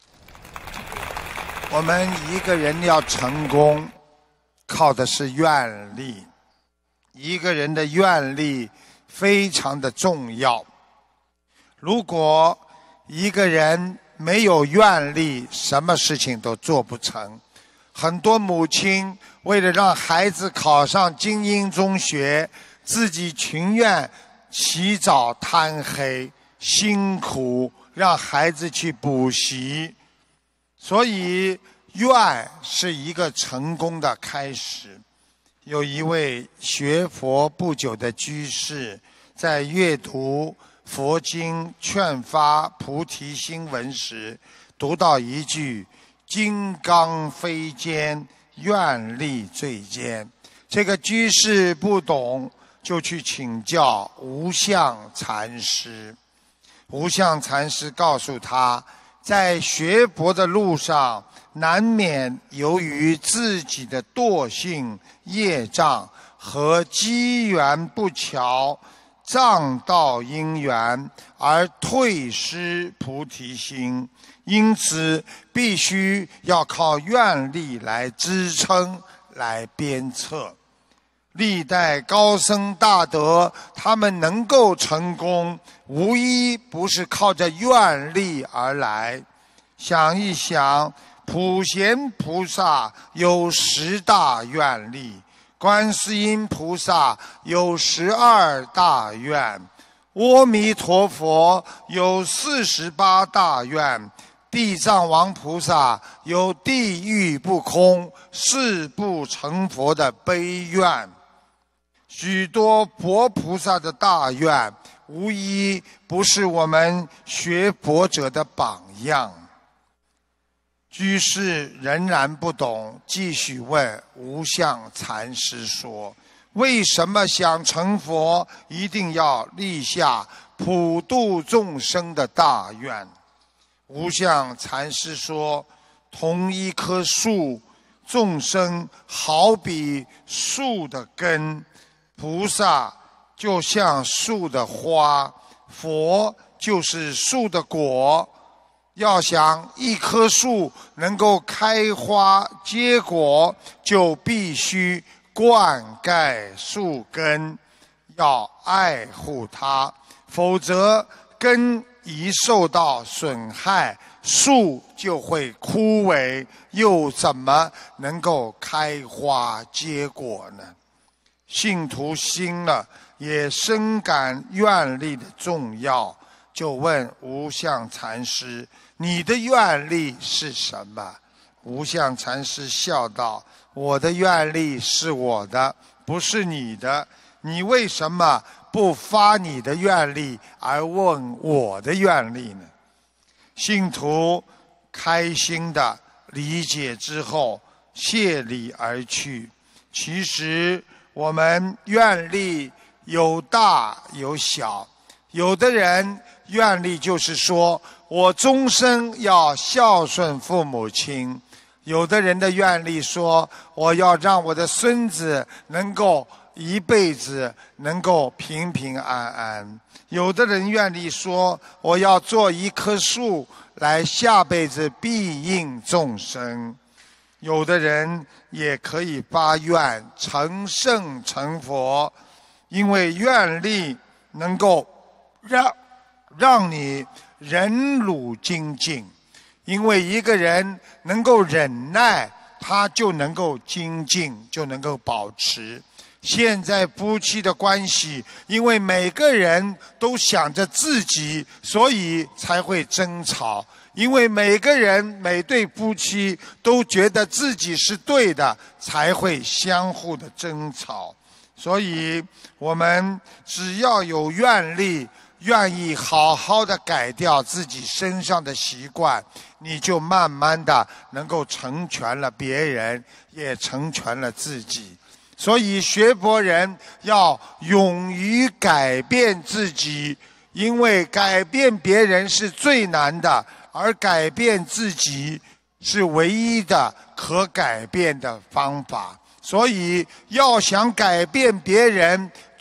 我们一个人要成功，靠的是愿力。一个人的愿力非常的重要。如果一个人没有愿力，什么事情都做不成。很多母亲为了让孩子考上精英中学，自己情愿起早贪黑，辛苦让孩子去补习。所以愿是一个成功的开始。有一位学佛不久的居士，在阅读佛经劝发菩提心文时，读到一句金刚非坚，愿力最坚。这个居士不懂，就去请教无相禅师。无相禅师告诉他，在学佛的路上，难免由于自己的惰性、业障和机缘不巧，障道因缘而退失菩提心，因此必须要靠愿力来支撑、来鞭策。历代高僧大德，他们能够成功，无一不是靠着愿力而来。想一想，普贤菩萨有十大愿力，观世音菩萨有十二大愿，阿弥陀佛有四十八大愿，地藏王菩萨有地狱不空、誓不成佛的悲愿。许多佛菩萨的大愿，无一不是我们学佛者的榜样。居士仍然不懂，继续问无相禅师说，为什么想成佛一定要立下普度众生的大愿？无相禅师说，同一棵树，众生好比树的根，菩萨就像树的花，佛就是树的果。要想一棵树能够开花结果，就必须灌溉树根，要爱护它，否则根一受到损害，树就会枯萎，又怎么能够开花结果呢？信徒心了，也深感愿力的重要，就问无相禅师，你的愿力是什么？无相禅师笑道，我的愿力是我的，不是你的，你为什么不发你的愿力而问我的愿力呢？信徒开心的理解之后，谢礼而去。其实我们愿力有大有小，有的人愿力就是说我终生要孝顺父母亲，有的人的愿力说我要让我的孙子能够一辈子能够平平安安，有的人愿力说我要做一棵树来下辈子庇应众生，有的人也可以发愿成圣成佛，因为愿力能够让让你忍辱精进，因为一个人能够忍耐，他就能够精进，就能够保持。现在夫妻的关系，因为每个人都想着自己，所以才会争吵。因为每个人每对夫妻都觉得自己是对的，才会相互的争吵。所以我们只要有愿力，愿意好好的改掉自己身上的习惯，你就慢慢的能够成全了别人，也成全了自己。所以学佛人要勇于改变自己，因为改变别人是最难的，而改变自己是唯一的可改变的方法。所以要想改变别人，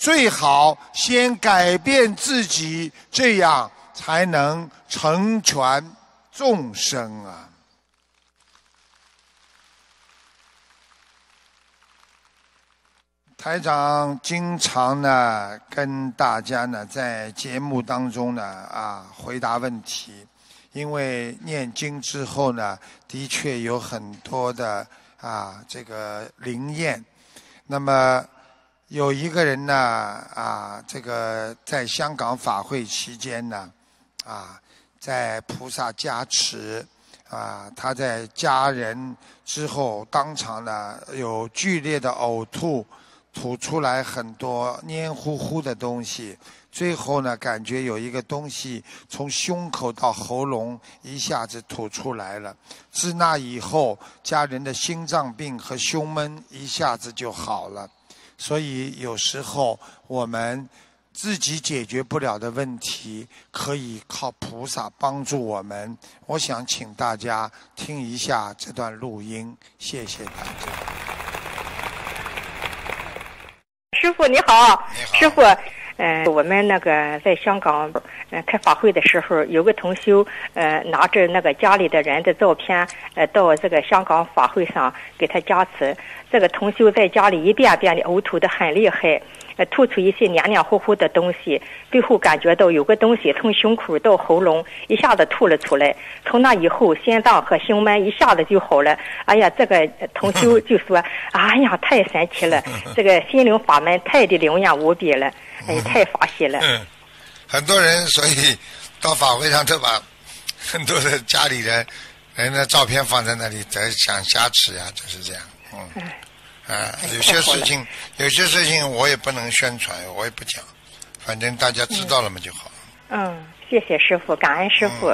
最好先改变自己，这样才能成全众生啊。台长经常呢跟大家呢在节目当中呢啊回答问题，因为念经之后呢，的确有很多的啊这个灵验。那么有一个人呢啊这个在香港法会期间呢啊在菩萨加持啊他在家人之后当场呢有剧烈的呕吐。吐出来很多黏糊糊的东西，最后呢感觉有一个东西从胸口到喉咙一下子吐出来了。自那以后，家人的心脏病和胸闷一下子就好了。所以有时候我们自己解决不了的问题，可以靠菩萨帮助我们。我想请大家听一下这段录音，谢谢大家。 师傅你好，师傅，呃，我们那个在香港呃开法会的时候，有个同修呃拿着那个家里的人的照片，呃到这个香港法会上给他加持。这个同修在家里一遍遍的呕吐的很厉害，呃吐出一些黏黏糊糊的东西，最后感觉到有个东西从胸口到喉咙一下子吐了出来。从那以后，心脏和胸闷一下子就好了。哎呀，这个同修就说：“哎呀，太神奇了，这个心灵法门太的灵验无比了，哎，太法喜了。” 嗯，很多人所以到法会上都把很多的家里人人的照片放在那里，在想加持呀，就是这样。嗯，啊，有些事情，有些事情我也不能宣传，我也不讲，反正大家知道了嘛就好。 嗯，谢谢师父，感恩师父。 嗯、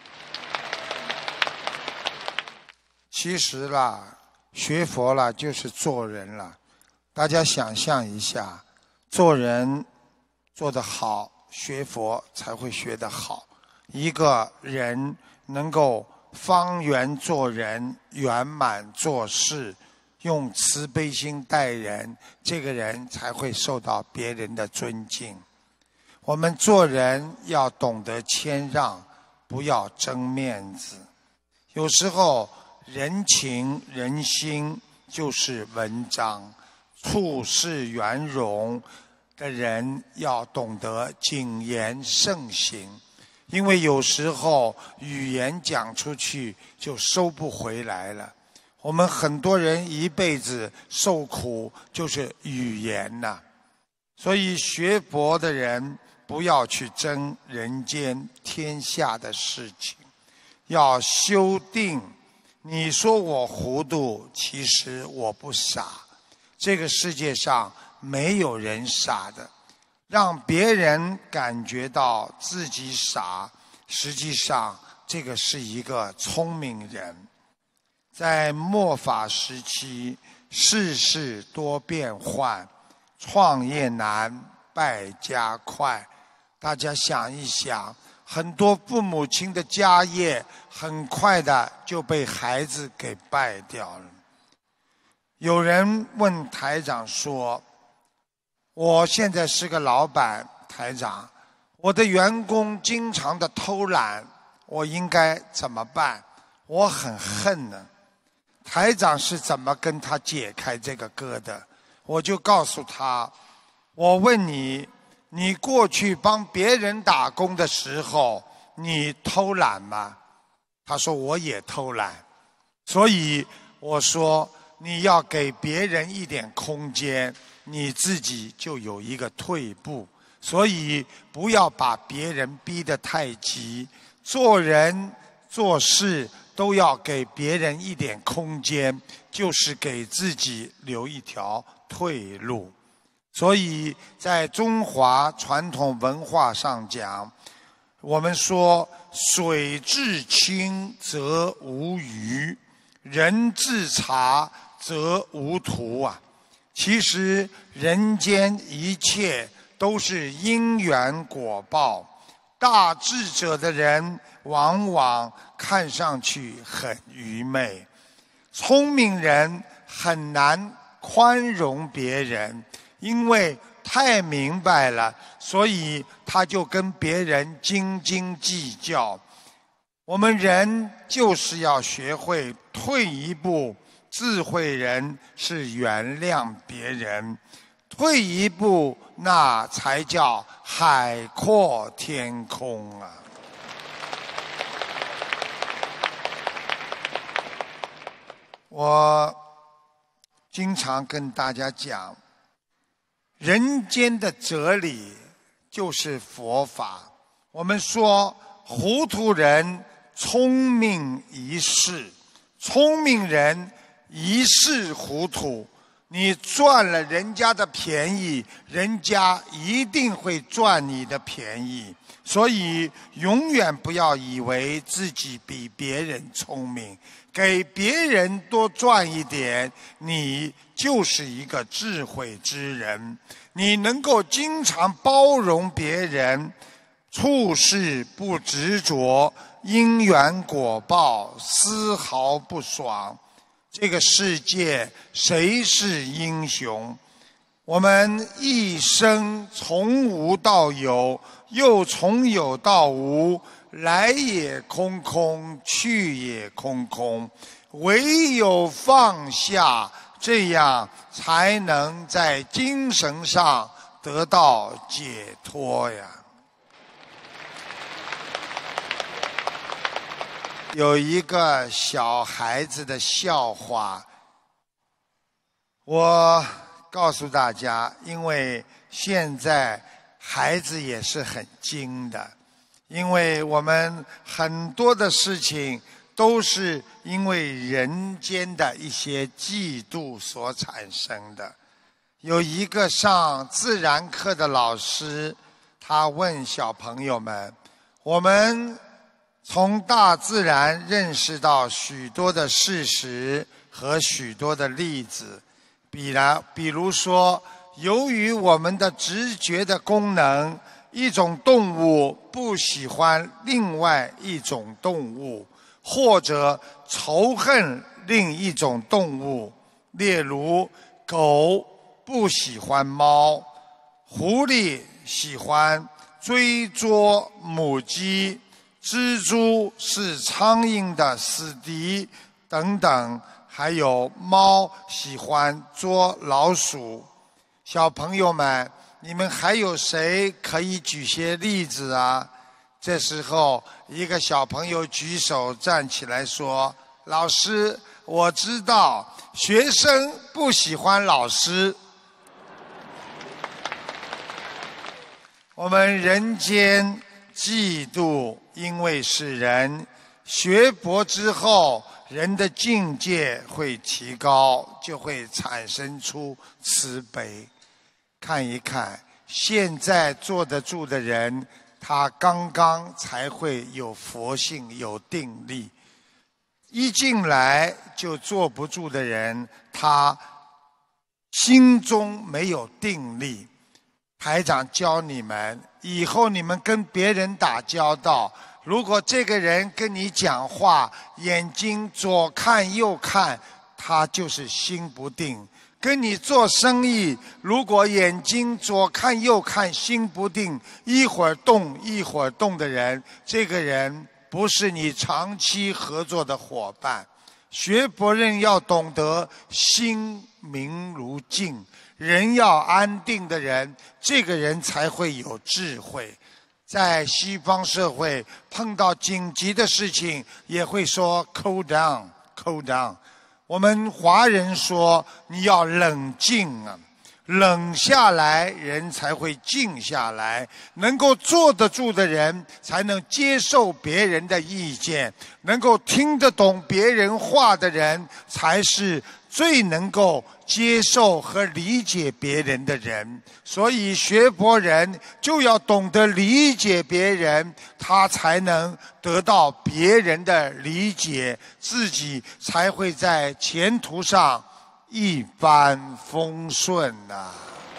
其实啦，学佛啦就是做人啦，大家想象一下，做人做得好，学佛才会学得好。一个人能够方圆做人，圆满做事，用慈悲心待人，这个人才会受到别人的尊敬。我们做人要懂得谦让，不要争面子。有时候人情人心就是文章，处事圆融的人要懂得谨言慎行，因为有时候语言讲出去就收不回来了。我们很多人一辈子受苦就是语言呐、啊，所以学佛的人不要去争人间天下的事情，要修定。你说我糊涂，其实我不傻。这个世界上没有人傻的，让别人感觉到自己傻，实际上这个是一个聪明人。在末法时期，世事多变幻，创业难，败家快。大家想一想，很多父母亲的家业很快的就被孩子给败掉了。有人问台长说，我现在是个老板，台长，我的员工经常的偷懒，我应该怎么办？我很恨呢。台长是怎么跟他解开这个疙瘩？我就告诉他，我问你，你过去帮别人打工的时候，你偷懒吗？他说我也偷懒。所以我说你要给别人一点空间，你自己就有一个退步。所以不要把别人逼得太急，做人做事都要给别人一点空间，就是给自己留一条退路。所以在中华传统文化上讲，我们说水至清则无鱼，人至察则无徒啊。其实人间一切都是因缘果报，大智者的人往往看上去很愚昧，聪明人很难宽容别人，因为太明白了，所以他就跟别人斤斤计较。我们人就是要学会退一步，智慧人是原谅别人，退一步那才叫海阔天空啊！我经常跟大家讲，人间的哲理就是佛法。我们说糊涂人聪明一世，聪明人一世糊涂。你赚了人家的便宜，人家一定会赚你的便宜。所以永远不要以为自己比别人聪明，给别人多赚一点，你就是一个智慧之人。你能够经常包容别人，处事不执着，因缘果报丝毫不爽。这个世界谁是英雄？我们一生从无到有，又从有到无，来也空空，去也空空。唯有放下，这样才能在精神上得到解脱呀。有一个小孩子的笑话，我告诉大家，因为现在孩子也是很精的，因为我们很多的事情都是因为人间的一些嫉妒所产生的。有一个上自然课的老师，他问小朋友们，我们从大自然认识到许多的事实和许多的例子，比如比如说，由于我们的直觉的功能，一种动物不喜欢另外一种动物，或者仇恨另一种动物。例如，狗不喜欢猫，狐狸喜欢追捉母鸡，蜘蛛是苍蝇的死敌等等，还有猫喜欢捉老鼠。小朋友们，你们还有谁可以举些例子啊？这时候一个小朋友举手站起来说，老师，我知道学生不喜欢老师。我们人间嫉妒，因为是人，学佛之后，人的境界会提高，就会产生出慈悲。看一看，现在坐得住的人，他刚刚才会有佛性，有定力。一进来就坐不住的人，他心中没有定力。台长教你们，以后你们跟别人打交道，如果这个人跟你讲话，眼睛左看右看，他就是心不定。跟你做生意，如果眼睛左看右看，心不定，一会儿动一会儿动的人，这个人不是你长期合作的伙伴。学佛人要懂得心明如镜，人要安定的人，这个人才会有智慧。在西方社会碰到紧急的事情，也会说 cool down cool down。我们华人说你要冷静啊，冷下来人才会静下来。能够坐得住的人才能接受别人的意见，能够听得懂别人话的人才是最能够接受和理解别人的人。所以学佛人就要懂得理解别人，他才能得到别人的理解，自己才会在前途上一帆风顺啊。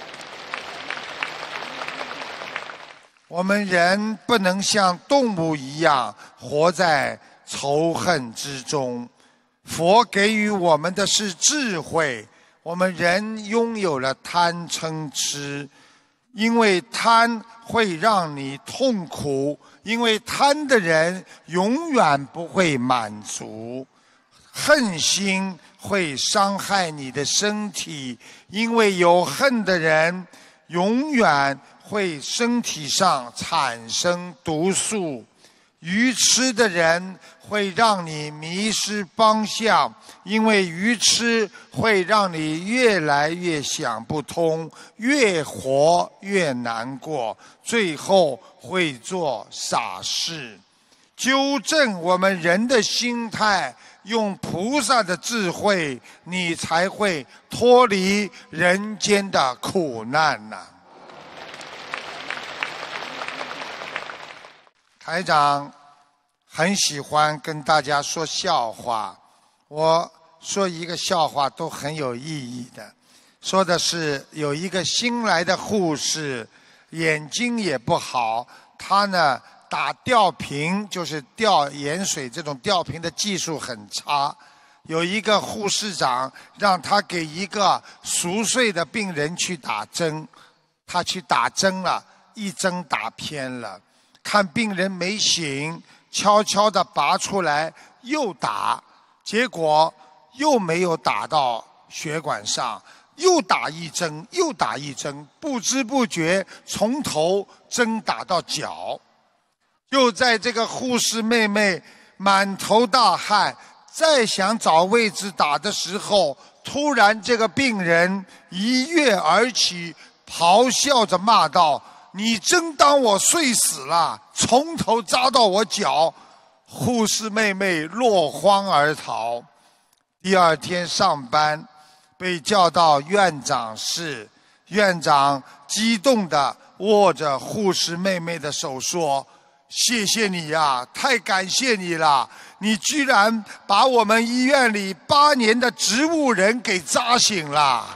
我们人不能像动物一样活在仇恨之中，佛给予我们的是智慧。我们人拥有了贪嗔痴， 因为贪会让你痛苦，因为贪的人永远不会满足。恨心会伤害你的身体，因为有恨的人永远会身体上产生毒素。愚痴的人会让你迷失方向，因为愚痴会让你越来越想不通，越活越难过，最后会做傻事。纠正我们人的心态，用菩萨的智慧，你才会脱离人间的苦难呐、啊。台长很喜欢跟大家说笑话，我说一个笑话都很有意义的。说的是有一个新来的护士，眼睛也不好，他呢打吊瓶，就是吊盐水这种吊瓶的技术很差。有一个护士长让他给一个熟睡的病人去打针，他去打针了，一针打偏了，看病人没醒，悄悄地拔出来又打，结果又没有打到血管上，又打一针又打一针，不知不觉从头针打到脚。就在这个护士妹妹满头大汗，再想找位置打的时候，突然这个病人一跃而起，咆哮着骂道：你真当我睡死了，从头扎到我脚。护士妹妹落荒而逃。第二天上班被叫到院长室，院长激动地握着护士妹妹的手说：谢谢你呀，太感谢你了，你居然把我们医院里八年的植物人给扎醒了。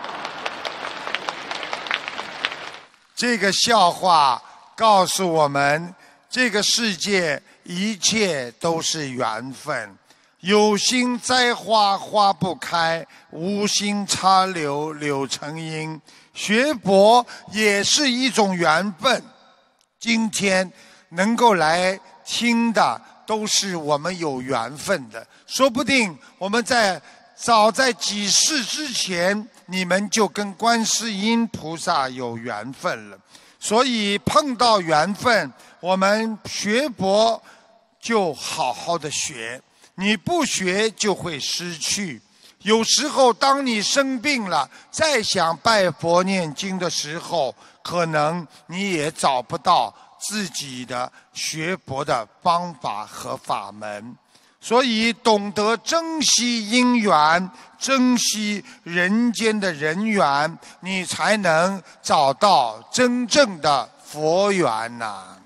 这个笑话告诉我们，这个世界一切都是缘分，有心栽花花不开，无心插柳柳成荫。学佛也是一种缘分，今天能够来听的都是我们有缘分的，说不定我们在早在几世之前，你们就跟观世音菩萨有缘分了。所以碰到缘分，我们学佛就好好的学，你不学就会失去。有时候当你生病了，再想拜佛念经的时候，可能你也找不到自己的学佛的方法和法门。所以懂得珍惜因缘，珍惜人间的人缘，你才能找到真正的佛缘呐、啊。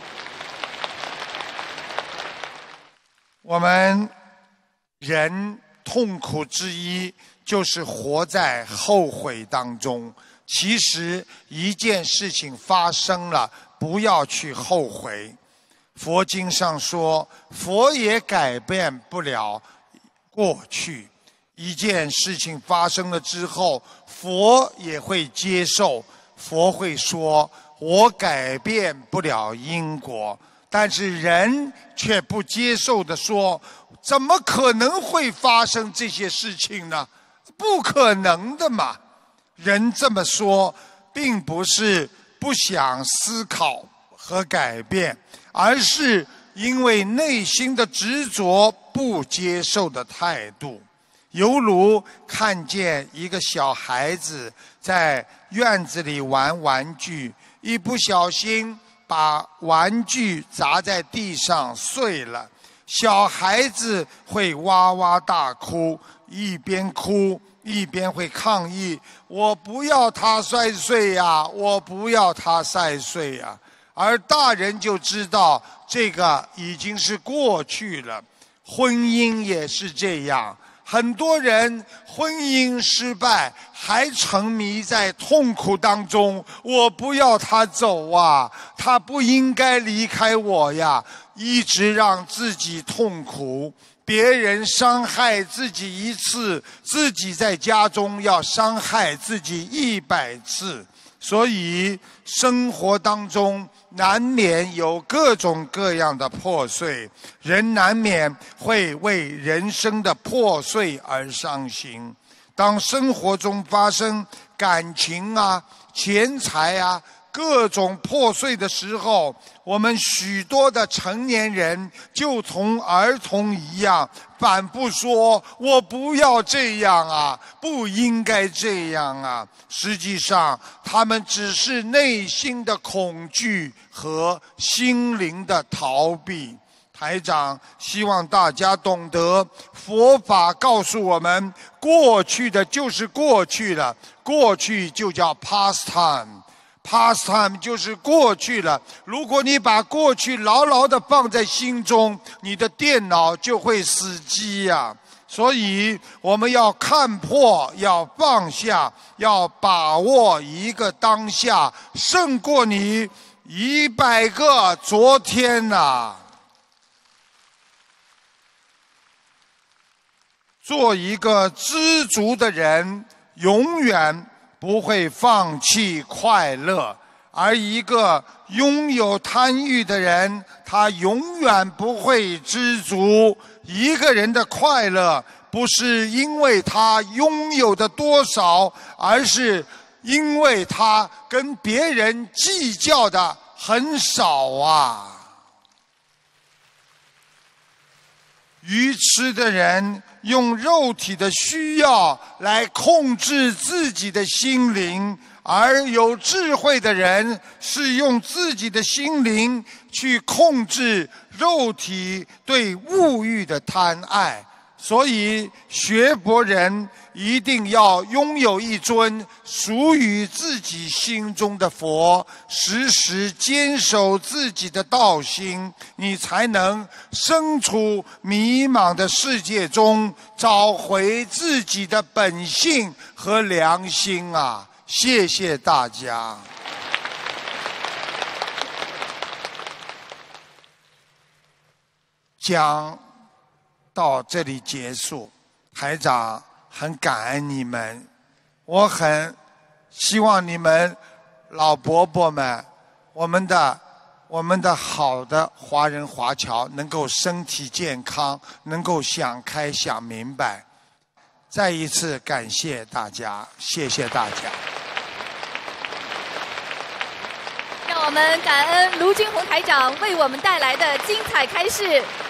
我们人痛苦之一就是活在后悔当中。其实一件事情发生了，不要去后悔。佛经上说，佛也改变不了过去。一件事情发生了之后，佛也会接受。佛会说，我改变不了因果。但是人却不接受的说，怎么可能会发生这些事情呢？不可能的嘛。人这么说，并不是不想思考和改变，而是因为内心的执着，不接受的态度。犹如看见一个小孩子在院子里玩玩具，一不小心把玩具砸在地上碎了，小孩子会哇哇大哭，一边哭一边会抗议，我不要他摔碎呀，我不要他摔碎呀。而大人就知道这个已经是过去了。婚姻也是这样，很多人婚姻失败，还沉迷在痛苦当中，我不要他走啊，他不应该离开我呀，一直让自己痛苦。别人伤害自己一次，自己在家中要伤害自己一百次。 所以生活当中难免有各种各样的破碎，人难免会为人生的破碎而伤心。当生活中发生感情啊、钱财啊各种破碎的时候，我们许多的成年人就同儿童一样，反复说我不要这样啊，不应该这样啊。实际上他们只是内心的恐惧和心灵的逃避。台长希望大家懂得，佛法告诉我们，过去的就是过去了，过去就叫 past time，past time 就是过去了。如果你把过去牢牢地放在心中，你的电脑就会死机呀、啊。所以我们要看破，要放下，要把握一个当下，胜过你一百个昨天呐、啊。做一个知足的人，永远不会放弃快乐，而一个拥有贪欲的人，他永远不会知足。一个人的快乐不是因为他拥有的多少，而是因为他跟别人计较的很少啊。愚痴的人用肉体的需要来控制自己的心灵，而有智慧的人是用自己的心灵去控制肉体对物欲的贪爱。所以学佛人一定要拥有一尊属于自己心中的佛，时时坚守自己的道心，你才能身处迷茫的世界中找回自己的本性和良心啊！谢谢大家。讲到这里结束，台长很感恩你们，我很希望你们老伯伯们，我们的我们的好的华人华侨能够身体健康，能够想开想明白。再一次感谢大家，谢谢大家。 让我们感恩卢军宏台长为我们带来的精彩开示。